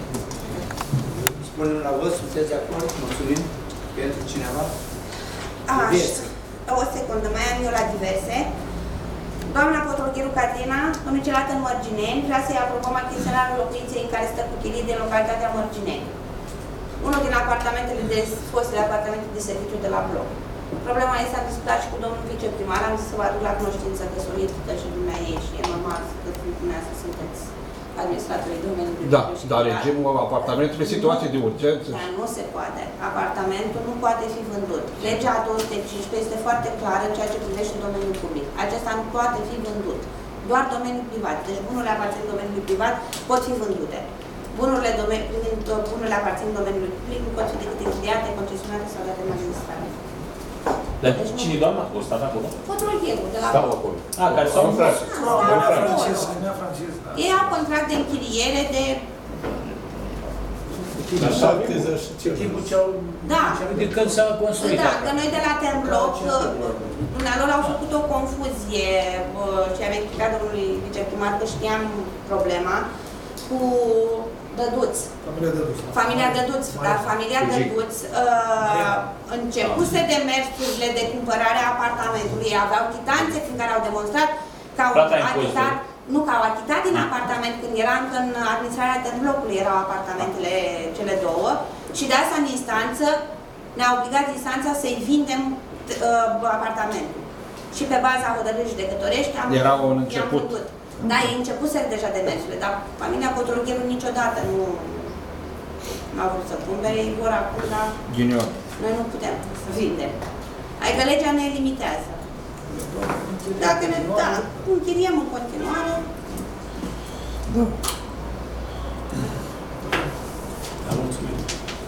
Spunem la vot, sunteți de acord? Mulțumim. Pentru cineva? Așa. O secundă, mai am eu la diverse. Doamna Potrocheru Catrina, domiciliată în Mărgineni, vrea să-i aprobăm achiziționarea locuinței în care stă cu chirii din localitatea Mărgineni. Unul din apartamentele de fostele apartamente de serviciu de la bloc. Problema este, am discutat și cu domnul viceprimar, am zis să vă aduc la cunoștință că solicită și dumneavoastră și e normal că dumneavoastră sunteți administratorii domeniului. Da, dar regimul apartamentului, situație de urgență. Dar nu se poate. Apartamentul nu poate fi vândut. Legea două sute cincisprezece este foarte clară în ceea ce privește domeniul public. Acesta nu poate fi vândut. Doar domeniul privat. Deci bunurile aparțin domeniului privat pot fi vândute. Bunurile, privind bunurile aparțin domeniului public nu pot fi decât închiriate, concesionate sau date în administrare. Dar deci cine e doamna? O stat acolo? Potrocheru, de la Stau acolo. A, care s-au întrat. Ei au contract de închiriere de... Timpul ce au... Da. De când s-a construit. Da, că noi de la Termbloc, dumnealor au făcut o confuzie și am explicat domnului viceprimar că știam problema cu Dăduț. Familia Dăduț. Familia Dăduț, dar familia Dăduț uh, începuse demersurile de cumpărare a apartamentului. Ei aveau chitanțe prin care au demonstrat că au achitat, nu, că au achitat din apartament când era încă în administrarea Termblocului, erau apartamentele cele două și de asta în instanță ne-a obligat instanța să-i vindem uh, apartamentul. Și pe baza hotărârii judecătorești am, Erau în început. vândut. Da, ei începuseră deja demersurile, dar familia Potrocheru niciodată nu au vrut să cumpere, ei vor acum, dar Ghinion. noi nu putem să vindem. Adică legea ne limitează. Dacă ne, da, închiriem în continuare. Da. Da, mulțumim.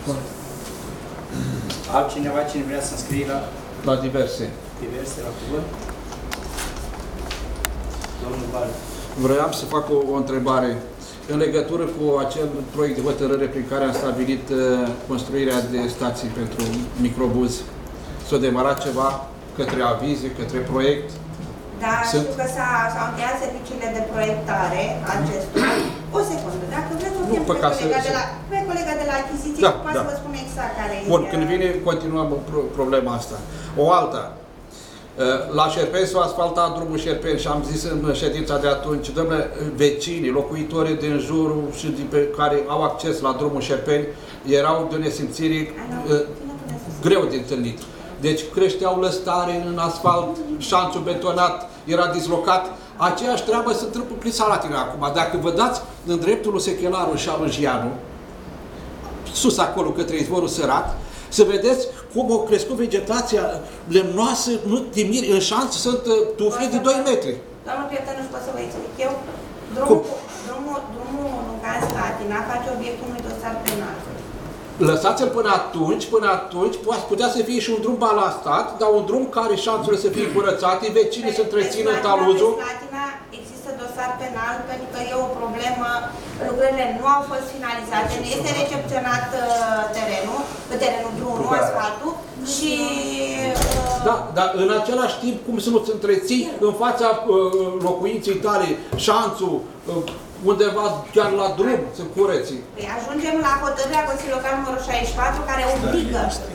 Altcineva, cine vrea să înscrie la... La diverse. Diverse, la cuvânt? Domnul Val. Vreau să fac o, o întrebare. În legătură cu acel proiect de hotărâre prin care am stabilit uh, construirea de stații pentru microbuz, s-a demarat ceva către avize, către proiect? Da, Sunt... știu că s-au încheiat serviciile de proiectare acestora. O secundă, dacă vreți o chem pe colega de la, pe colega de la achiziții, da, poate da. să vă spun exact care Bun, e... când vine, continuăm problema asta. O alta. La Șerpeni s-a asfaltat drumul Șerpeni și am zis în ședința de atunci, domnule, vecinii, locuitorii din jurul și din pe care au acces la drumul Șerpeni erau de o nesimțire uh, greu de întâlnit. Deci creșteau lăstare în asfalt, șanțul betonat era dislocat. Aceeași treabă se întâmplă prin Salatina acum. Dacă vă dați în dreptul lui Sechelaru și Alăjianu, sus acolo către izvorul Sărat, să vedeți cum a crescut vegetația lemnoasă, nu timiri, în șanț sunt tufle de doi metri. Doamnă prieten, nu știu pot să vă explic eu. Drumul, drumul, drumul Luncani Slatina face obiectul unui dosar penal. Lăsați-l până atunci, până atunci, poate putea să fie și un drum balastat, dar un drum care șanțurile să fie curățate, vecinii să întrețină taluzul. Pe Slatina există dosar penal pentru că e o problemă, lucrările nu au fost finalizate, nu este recepționat uh, terenul, terenul drumul, nu asfaltul și... Uh, da, dar în același timp, cum să nu-ți întreții în fața uh, locuinței tale șanțul, uh, undeva chiar la drum să cureți. Păi ajungem la hotărârea Consiliului Local numărul șaizeci și patru care obligă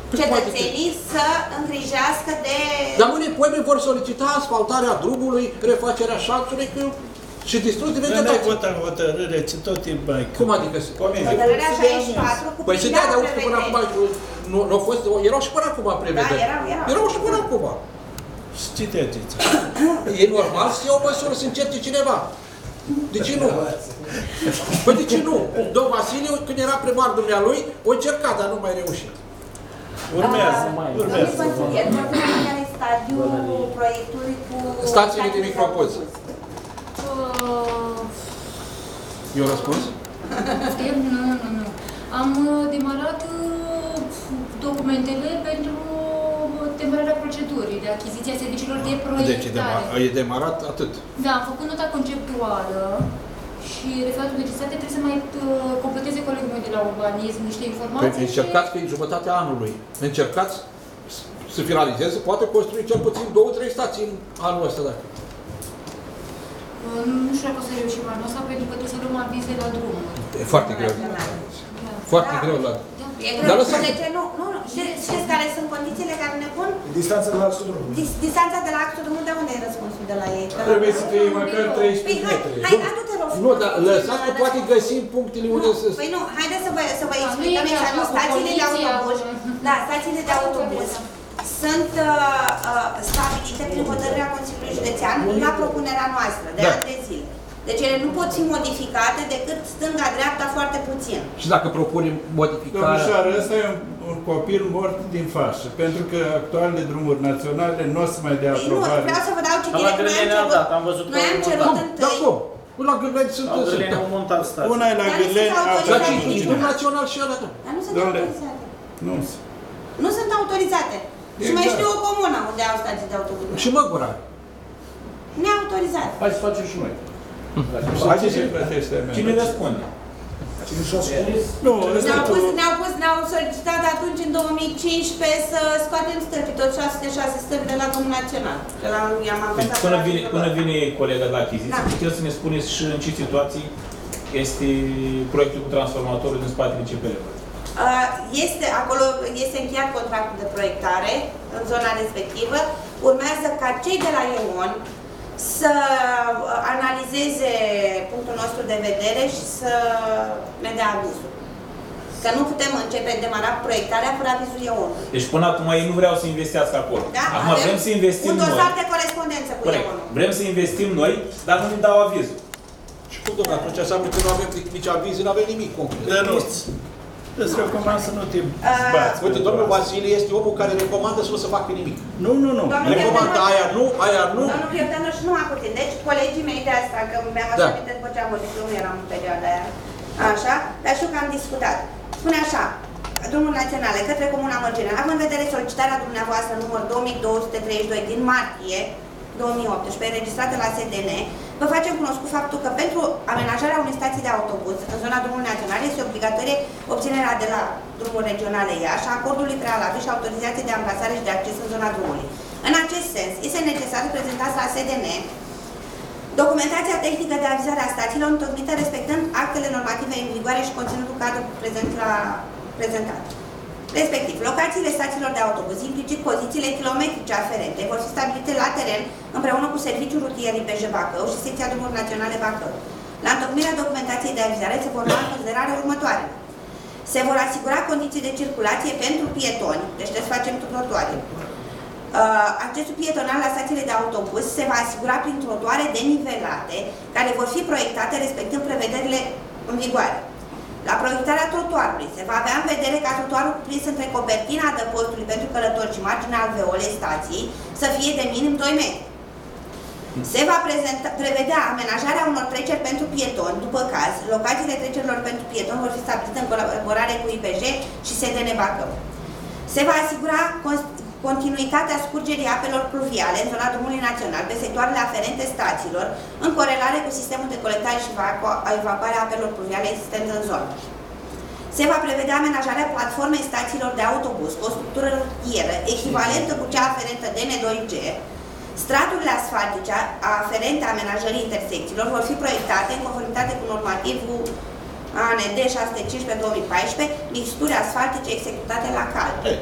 cetățenii să îngrijească de... Dar mâine poimii vor solicita asfaltarea drumului, refacerea șanțului, că și distrus de vegetație. Nu votăm hotărâre, ci tot timpul mai... Cum adică? Hotărârea șaizeci și patru cu Păi se dea, dar uite până acum, nu, nu au fost, erau și până acum prevederi. Da, erau, erau. Erau și până acum. Citeți. E normal să iau o măsură să încerce cineva. De ce nu? Păi de ce nu? Domnul Vasiliu, când era primar dumnealui, o încercat, dar nu mai reușit. Urmează, mai urmează. Domnul consilier, care e stadiul proiectului cu... Stațiile de micropoz. Eu răspuns? Eu, nu, nu, nu. Am demarat documentele pentru demararea procedurii de achiziție a serviciilor de proiectare. Deci e demarat atât. Da, am făcut nota conceptuală și referatul legislativ trebuie să mai completeze colegul meu de la urbanism niște informații. Păi încercați că în jumătatea anului. Încercați să finalizeze, poate construi cel puțin două, trei stații în anul ăsta, dacă. Nu știu dacă o să reușim anul ăsta, pentru că trebuie să luăm avize la drum. E foarte greu. Foarte greu la... E greu. De ce nu? Nu, nu. Știți care sunt condițiile care ne pun? Distanța de la axul drumului. Distanța de la axul drumului, de unde e răspunsul de la ei? Trebuie să fie măcar treisprezece metri. Hai, adu-te rog. Nu, dar lăsați că poate găsim punctele unde să... Păi nu, haideți să vă, să vă explicăm exact. Stațiile de autobuz, da, stațiile de autobuz sunt uh, uh, stabilite prin hotărârea Consiliului Județean la propunerea noastră de ani de zile. Deci ele nu pot fi modificate decât stânga-dreapta foarte puțin. Și dacă propunem modificarea... Domnișoară, ăsta e un, un copil mort din fașă, pentru că actualele drumuri naționale nu o să mai dea aprobare. Nu, vreau să vă dau citire. Noi am cerut întâi... La Gârleni sunt... La Gârleni au montat stații. Una e la Gârleni, alta la Gârleni. Drum național și ăla. Dar nu sunt autorizate. Nu. Nu sunt autorizate. Și mai știu o comună unde au stații de autobuz. Și Măgura. Neautorizate. Hai să facem și noi. Haideți să plătește. Cine răspunde? Nu, ne-au pus, ne-au pus, ne-au solicitat atunci în două mii cincisprezece să scoatem stâlpii, tot șase sute șase stâlpi de la Drumul Național. De la, i-am deci, până, vine, până vine colega de la achiziție, da. puteți să ne spuneți și în ce situații este proiectul cu transformatorul din spatele C P R-ului? Este, acolo este încheiat contractul de proiectare în zona respectivă. Urmează ca cei de la EON să analizeze punctul nostru de vedere și să ne dea avizul. Că nu putem începe demara proiectarea fără avizul EON. Deci până acum ei nu vreau să investească acolo. Da? Acum vrem să investim noi. Un dosar de corespondență cu EON. Vrem să investim noi, dar nu ne dau avizul. Și cum, domnule, atunci înseamnă că nu avem nici avize, nu avem nimic concret. Rănuț. Îți recomand să nu te bați. Uite, domnul Vasile este omul care recomandă să nu se facă nimic. Nu, nu, nu. Recomandă aia nu, aia nu. Domnul Pierdănăș nu a puțin. Deci colegii mei de asta, că mi-am așa aminte după ce am vorbit, eu nu eram în perioada aia. Așa, dar știu că am discutat. Spune așa, Drumul Național către Comuna Mărginea, având în vedere solicitarea dumneavoastră număr două mii două sute treizeci și doi din martie două mii optsprezece, înregistrată la S D N, vă facem cunoscut faptul că pentru amenajarea unei stații de autobuz în zona Drumului Național este obligatorie obținerea de la Drumul Regional Iași a acordului prealabil și autorizației de amplasare și de acces în zona drumului. În acest sens, este necesar să prezentați la S D N documentația tehnică de avizare a stațiilor întocmită respectând actele normative în vigoare și conținutul cadrului prezent la prezentat. Respectiv, locațiile stațiilor de autobuz, implicit pozițiile kilometrice aferente, vor fi stabilite la teren împreună cu Serviciul Rutier I P J Bacău și Secția Drumuri Naționale Bacău. La întocmirea documentației de avizare se vor lua în considerare următoare. Se vor asigura condiții de circulație pentru pietoni, deci trebuie să facem trotuare. Accesul pietonal la stațiile de autobuz se va asigura prin trotuare denivelate, care vor fi proiectate respectând prevederile în vigoare. La proiectarea trotuarului se va avea în vedere ca trotuarul cuprins între copertina adăpostului pentru călători și marginea alveolei stației să fie de minim doi metri. Se va prezenta, prevedea amenajarea unor treceri pentru pietoni, după caz, locațiile trecerilor pentru pietoni vor fi stabilite în colaborare cu I P J și S D N Bacău. Se va asigura continuitatea scurgerii apelor pluviale în zona Drumului Național pe sectoarele aferente stațiilor, în corelare cu sistemul de colectare și evacuare a apelor pluviale existente în zonă. Se va prevedea amenajarea platformei stațiilor de autobuz cu o structură rutieră echivalentă cu cea aferentă D N doi G. Straturile asfaltice aferente amenajării intersecțiilor vor fi proiectate în conformitate cu normativul A N D șase sute cincisprezece două mii paisprezece, mixturi asfaltice executate la cal.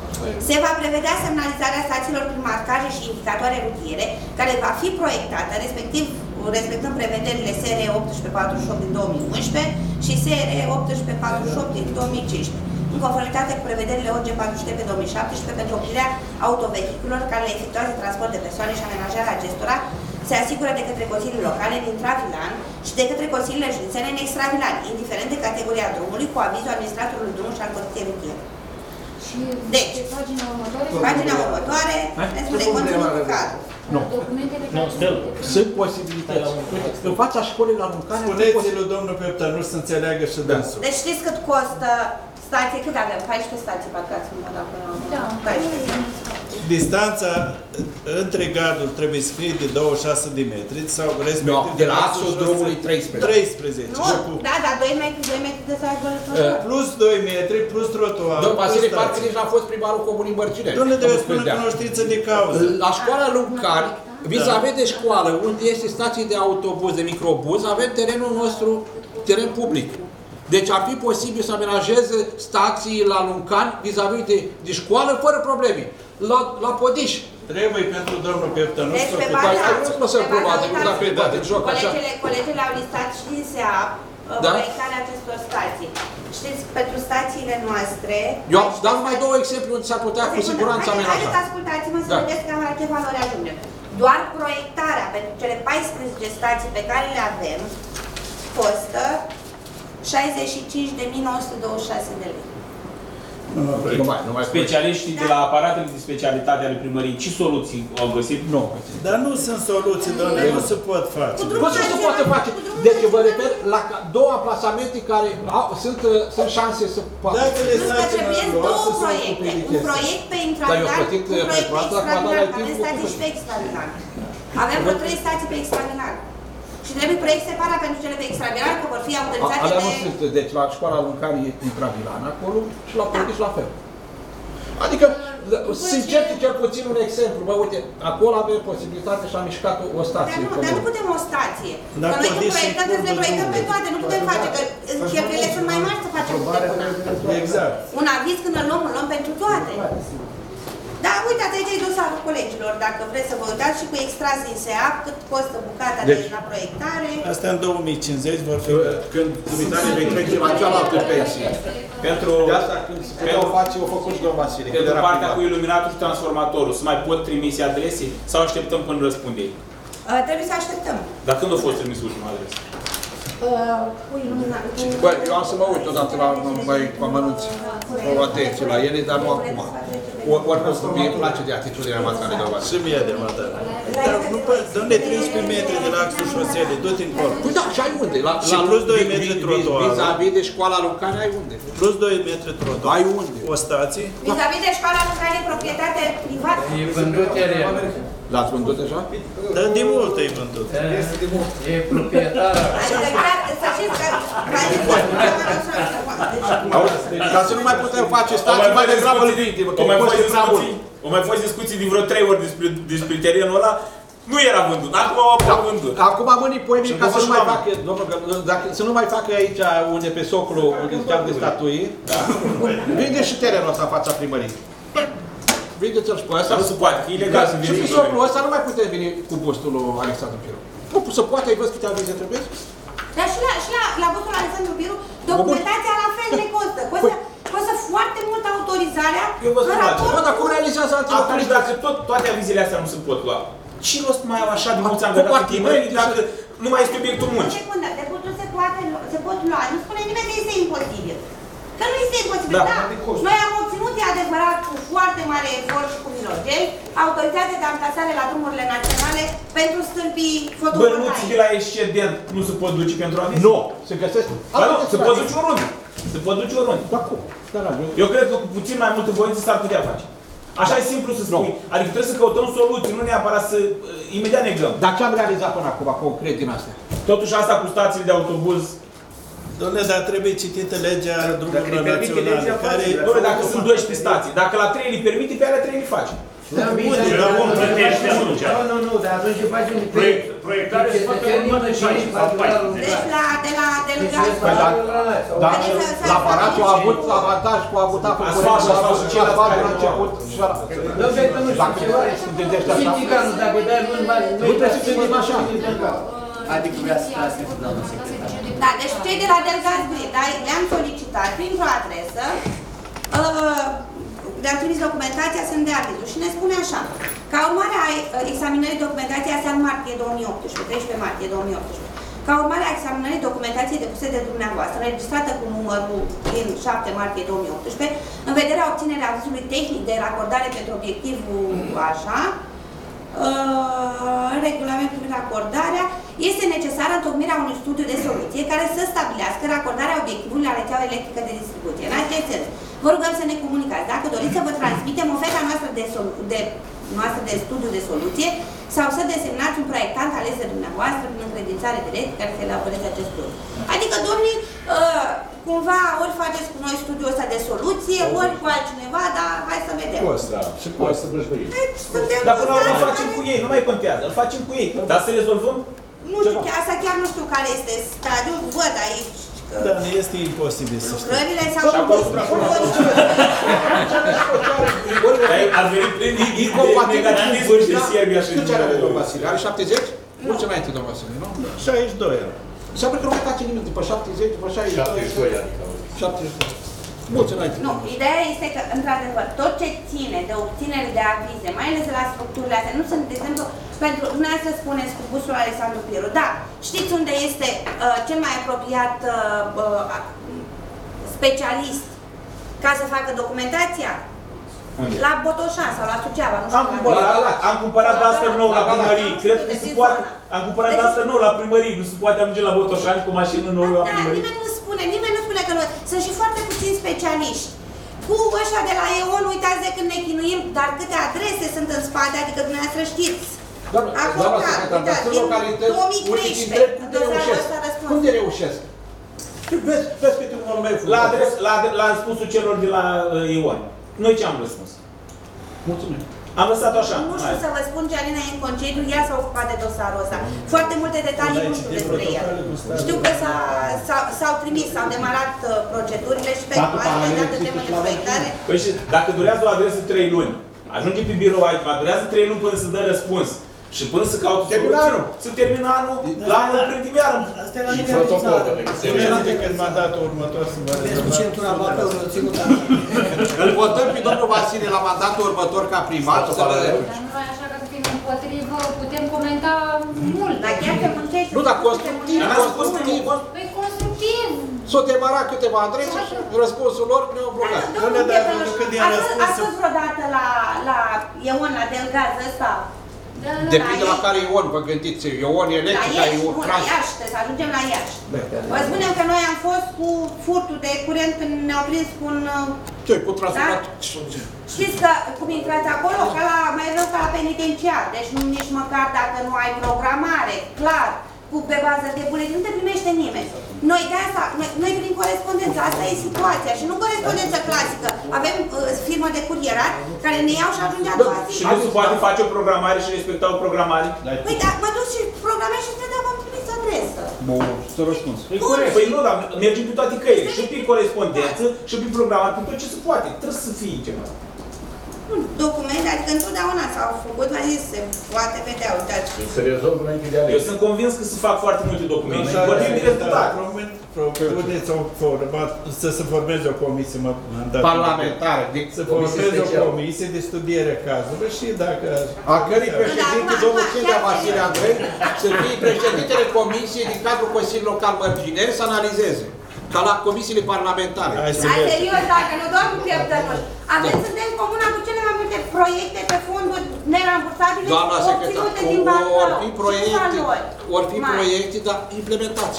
Se va prevedea semnalizarea stațiilor prin marcaje și indicatoare rutiere, care va fi proiectată, respectiv respectând prevederile S R optsprezece patruzeci și opt din două mii unsprezece și S R optsprezece patruzeci și opt din două mii cincisprezece, în conformitate cu prevederile O G patruzeci și trei pe două mii șaptesprezece pentru oprirea autovehiculelor care le efectuează transport de persoane și amenajarea acestora se asigură de către consiliile locale din intravilan și de către consiliile județene în extravilan, indiferent de categoria drumului, cu avizul administratorului drumului și al poliției rutiere. Deci, pagina următoare, pagina următoare ne spune conținutul cadru. Nu. Nu, sunt posibilități. În fața școlii la Luncane... Spuneți-i lui domnul Peptar, nu să înțeleagă și dânsul. Deci știți cât costă stație? Cât avem? paisprezece stații, parcă ați spus, dacă nu am... Da, paisprezece. Distanța între garduri trebuie să fie de douăzeci și șase de metri sau respectiv... De la axul drumului treisprezece. treisprezece. Nu, da, da, doi metri, doi metri de să plus doi metri, plus trotuar. Domnul Vasile, parcă nici n-a fost primarul Comunii Mărcineni. Domnule, trebuie spune cunoștință de cauză. La școala Luncani, vis-a-vis de școală, unde este stație de autobuz, de microbuz, avem terenul nostru, teren public. Deci ar fi posibil să amenajeze stații la Luncani vis-a-vis de, de școală fără probleme. La, la Podiș. Trebuie pentru domnul Peptar, nu deci, să pe Nu se probate, nu dacă e bate joc așa. Colegele au listat și din S E A P da? proiectarea acestor stații. Știți, pentru stațiile noastre... Eu am dat numai două exemple unde s-ar putea cu siguranță amenaja. Haideți, ascultați-mă să da. vedeți că la ce valoare ajungem. Doar proiectarea pentru cele paisprezece stații pe care le avem costă șaizeci și cinci de mii nouă sute douăzeci și șase de lei. Nu mai, nu mai Specialiștii de la aparatele de specialitate ale primării, ce soluții au găsit? Nu. Dar nu sunt soluții, doamne, nu se pot face. Nu se poate face. Deci vă refer la două aplasamente care au, sunt, sunt șanse să facă. Dacă le Plus că trebuie două proiecte. Un proiect pe intravilan, un proiect pe extravilan. Avem stații și pe extravilan. Avem vreo trei stații pe extravilan. Și trebuie proiect separat pentru cele pe extravilan, că vor fi autorizate de... Alea nu sunt, deci la școala Luncani e intravilan acolo și la Podiș la fel. Adică, sincer, cel puțin un exemplu, bă, uite, acolo avem posibilitate și am mișcat o stație. Dar nu, dar nu putem o stație. Că noi când proiectăm, trebuie să le proiectăm pe toate, nu putem face, că cheltuielile sunt mai mari să facem câte una. Exact. Un aviz când îl luăm, îl luăm pentru toate. Da, uitați, aici e dosarul colegilor, dacă vreți să vă uitați și cu extras din S E A P, cât costă bucata deci, de la proiectare. Asta în două mii cincizeci vor fi... Când Dumitare vei trece la cealaltă pensie. Pentru... De asta când se puteau face, o făcut și domnul Vasile. Pentru partea cu iluminatul și transformatorul, să mai pot trimise adrese sau așteptăm până răspunde ei? Uh, trebuie să așteptăm. Dar când a fost trimis ultima adresă? Uh, cu iluminatul... Băi, eu am să mă uit odată la mai cu amănunți, o atenție la ele, dar nu acum. Oricum, mie îmi place de atitudinea matale de oameni. Și mie de matale. Dar nu dă-ne treisprezece metri de la axul șosele, du-te încolo. Păi da, și ai unde? Și plus doi metri trotuar. Vis-a-vis de școala Luncani ai unde? Plus doi metri trotuar. Ai unde? O stație. Vis-a-vis de școala Luncani e proprietate privată. E vândut teren. L-ați vândut deja? Da, de mult e vândut. Este de mult. E proprietară. Adică chiar, să știți că... Ca să nu mai putem face stații, mai degrabă limitivă, că mai fost discuții, au mai fost discuții de vreo trei ori despre, despre terenul ăla, nu era vândut, acum au vândut. Acum mânii poemii ca să nu mai facă, domnul, dacă, să nu mai facă aici unde pe soclu, unde ziceam de statui, vinde și terenul ăsta în fața primării. Vindeți-l și pe ăsta. Nu se poate, că e ilegal să vinzi. Și pe soclul ăsta nu mai putem veni cu bustul lui Alexandru Piru. Nu, se poate, ai văzut câte avize trebuie? Dar și la, și la, la bustul Alexandru Piru, documentația la fel ne costă. Costă, costă foarte mult autorizarea. Eu vă spun altceva. Bă, dar cum realizează alte Atunci, dacă tot, toate avizele astea nu se pot lua, ce rost mai au așa de mulți angajați în timării dacă nu mai este obiectul muncii? O secundă, debutul se, poate, se pot lua. Nu spune nimeni că este imposibil. Că nu este imposibil, da. da. Noi am obținut, e adevărat, cu foarte mare efort și cu milogeni, autorizația de amplasare la drumurile naționale pentru stâlpii fotovoltaice. Bănuții de la excedent nu se pot duce pentru aviz? Nu, se găsesc. Ba nu, se pot duce oriunde. Se pot duce oriunde. Da, cum? Eu cred că cu puțin mai multă voință s-ar putea face. Așa e simplu să spui. Adică trebuie să căutăm soluții, nu neapărat să uh, imediat negăm. Dar ce am realizat până acum concret din astea? Totuși asta cu stațiile de autobuz. Doamne, dar trebuie citită legea drumurilor naționale. Doamne, dacă sunt doisprezece stații, dacă la trei le permite, pe alea trei le face. Dar cum plătește atunci? Nu, nu, nu, dar atunci faci un... Proiectarea se face urmă de șaisprezece sau paisprezece. Deci la, de la delegați... Dar la Barațiu a avut avantaj cu a avut apă curentă, a avut cineva de la început și ăla. Nu, vezi că nu știu ceva. Și țiganul, dacă dai luni bani, nu trebuie să gândim așa. Adică vrea să transmită, doamnă secretar. Da, deci cei de la Delgați Grid, da, le-am solicitat printr-o adresă, le-am trimis documentația, sunt de avizul și ne spune așa: ca urmare a examinării documentației astea în martie două mii optsprezece, treisprezece martie două mii optsprezece, ca urmare a examinării documentației depuse de dumneavoastră, înregistrată cu numărul din șapte martie două mii optsprezece, în vederea obținerea avizului tehnic de racordare pentru obiectivul așa, Uh, regulamentul privind racordarea, este necesară întocmirea unui studiu de soluție care să stabilească racordarea obiectivului la rețeaua electrică de distribuție. În acest sens, vă rugăm să ne comunicați dacă doriți să vă transmitem oferta noastră de, de, noastră de studiu de soluție sau să desemnați un proiectant ales de dumneavoastră prin încredințare direct care să elaboreze acest studiu. Adică, domnii, uh, cumva ori faceți cu noi studiul ăsta de soluție, ori cu altcineva, dar hai să vedem. Costa, și costă brăjbărie. Dar până la urmă facem cu ei, nu mai contează, îl facem cu ei. Dar să rezolvăm? Nu știu, asta chiar nu știu care este stadiul, văd aici. Dar nu este imposibil să știu. Lucrările s-au Ar veni prin negativuri de Serbia și ce are domnul Vasile? Are șaptezeci? Mult ce înainte, domnul Vasile, nu? șaizeci și doi ani. Înseamnă că nu mai face nimeni după șaptezeci, după șaizeci și doi ani. șaptezeci și doi. Mulți înainte. Nu, ideea este că, într-adevăr, tot ce ține de obținere de avize, mai ales la structurile astea, nu sunt, de exemplu, pentru dumneavoastră spuneți cu busul Alexandru Piru, da, știți unde este uh, cel mai apropiat uh, uh, specialist ca să facă documentația? Unde? La Botoșan sau la Suceava, nu știu. Am cumpărat, la, am cumpărat de asta nou la primărie, cred că se poate. Am cumpărat de asta nou la primărie, nu se poate ajunge la Botoșan cu mașină nouă la primărie. Da, nimeni nu spune, nimeni nu spune că nu. Sunt și foarte puțini specialiști. Cu ăștia de la E O N, uitați de când ne chinuim, dar câte adrese sunt în spate, adică dumneavoastră știți. Doamna secretar, dar sunt localități unde te întreb cum te reușesc. Cum te reușesc? Vezi, vezi pe telefonul meu. La, adres, la, la răspunsul celor de la uh, E O N. Noi ce am răspuns? Mulțumim. Am lăsat așa. Nu știu să vă spun, Gianina e în concediu, ea s-a ocupat de dosarul ăsta. Foarte multe detalii nu știu despre el. Știu că s-au trimis, s-au demarat uh, procedurile și pentru asta e dată temă de proiectare. Păi și dacă durează o adresă trei luni, ajunge pe birou aici, durează trei luni până să dă răspuns. Și până să caut soluții, să termină anul, la anul printim iară. Asta e la nivel de țară. Se când mandatul următor să vă rezolvați. Îl votăm pe domnul Vasile la mandatul următor ca primar. Dar nu mai așa, ca să fim împotrivă, putem comenta mult. Dar chiar te muncești. Nu, dar constructiv, constructiv. Păi constructiv. S-o demarat câteva adrese și răspunsul lor ne-au blocat. Ați fost vreodată la E O N, la Delgaz ăsta? Depinde la care Ion vă gândiți, Ion electrica, Ion trans. La Iași, să ajungem la Iași. Vă spunem că noi am fost cu furtul de curent când ne-au prins cu un... Ce, cu transformat? Știți că cum intrați acolo, ca la, mai rău ca la penitenciar, deci nu nici măcar dacă nu ai programare, clar, cu pe bază de buletin, nu te primește nimeni. Noi de asta, noi, noi prin corespondență, asta e situația și nu corespondență clasică. Avem uh, firmă de curierat care ne iau și ajunge a doua zi. Și nu se poate face o programare și respecta o programare? Păi da, mă duc și programez și trebuie v-am trimis adresă. Bun, să răspuns. Păi nu, dar mergem pe toate căile, și prin corespondență, și prin programare, prin tot ce se poate. Trebuie să fie ceva. Documente, adică întotdeauna s-au făcut, mai zis, se poate vedea, uitați. Se rezolvă înainte de alegeri. Eu sunt convins că se fac foarte multe documente și vorbim de rezultat. Propuneți să se formeze o comisie parlamentară, să formeze o comisie de studiere cazului și dacă... A cărei președinte, domnul Cindea Vasile Andrei, să fie președintele comisiei din cadrul Consiliului Local Mărgineri să analizeze. Ca la comisiile parlamentare. Hai, serios, dacă nu doar cu pierdători. Avem, suntem comuna cu cele mai multe proiecte pe fonduri nerambursabile obținute din bancă. Ori fi proiecte, ori fi proiecte, dar implementați-le.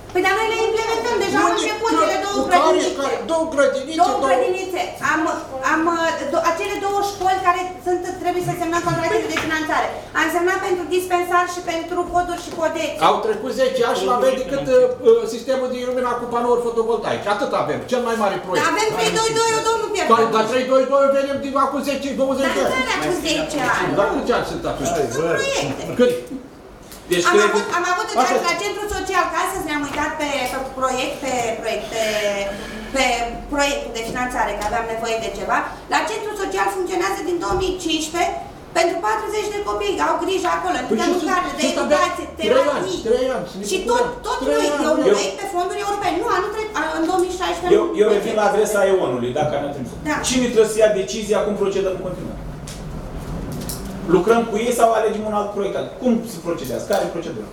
Păi dar noi le implementăm, deja au început cele două Cu care, grădinițe. care, două grădinițe, Două grădinițe. Am, am do, acele două școli care sunt, trebuie să semnăm contractele de finanțare. Am semnat pentru dispensar și pentru poduri și podețe. Au trecut zece ani și nu avem decât uh, uh, sistemul de iluminat cu panouri fotovoltaice. Atât avem, cel mai mare proiect. Avem trei doi doi, eu domnul Pierre. Dar, dar trei doi doi venim din acum zece douăzeci de ani. Dar nu cu zece ani. Dar câți ani sunt atunci? Proiecte. Cât? Deci am, cred... avut, am avut în la Centrul Social Casas, ne-am uitat pe, pe proiect, pe proiect, pe, pe proiectul de finanțare, că aveam nevoie de ceva. La Centrul Social funcționează din două mii cincisprezece pentru patruzeci de copii, au grijă acolo, de mâncare, de educație, terapii. Și tot, tot noi, eu proiect pe fonduri europene. Nu, anul tre- în două mii șaisprezece. Eu, eu revin la adresa E O N-ului, dacă am trimis. Da. Cine trebuie să ia decizia cum procedăm în continuare? Lucrăm cu ei sau alegem un alt proiect? Cum se procedează? Care e procedura?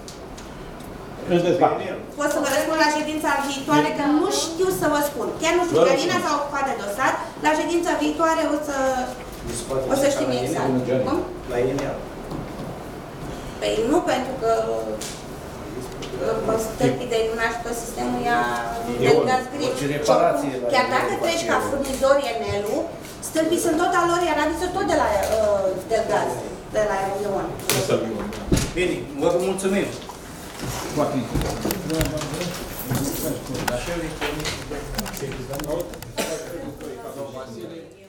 Pot să vă răspund la ședința viitoare, că nu știu să vă spun. Chiar nu știu, Galina s-a ocupat de dosar. La ședința viitoare o să, o să știm exact. Cum? La E N L. Păi nu, pentru că stâlpii de luna și tot sistemul ia de gaz gri. Chiar dacă treci ca furnizor E N L-ul, stâlpii sunt tot al lor, iar aviță tot de la uh, de gaz, de la Ion. Bine, vă mulțumim. Vasile.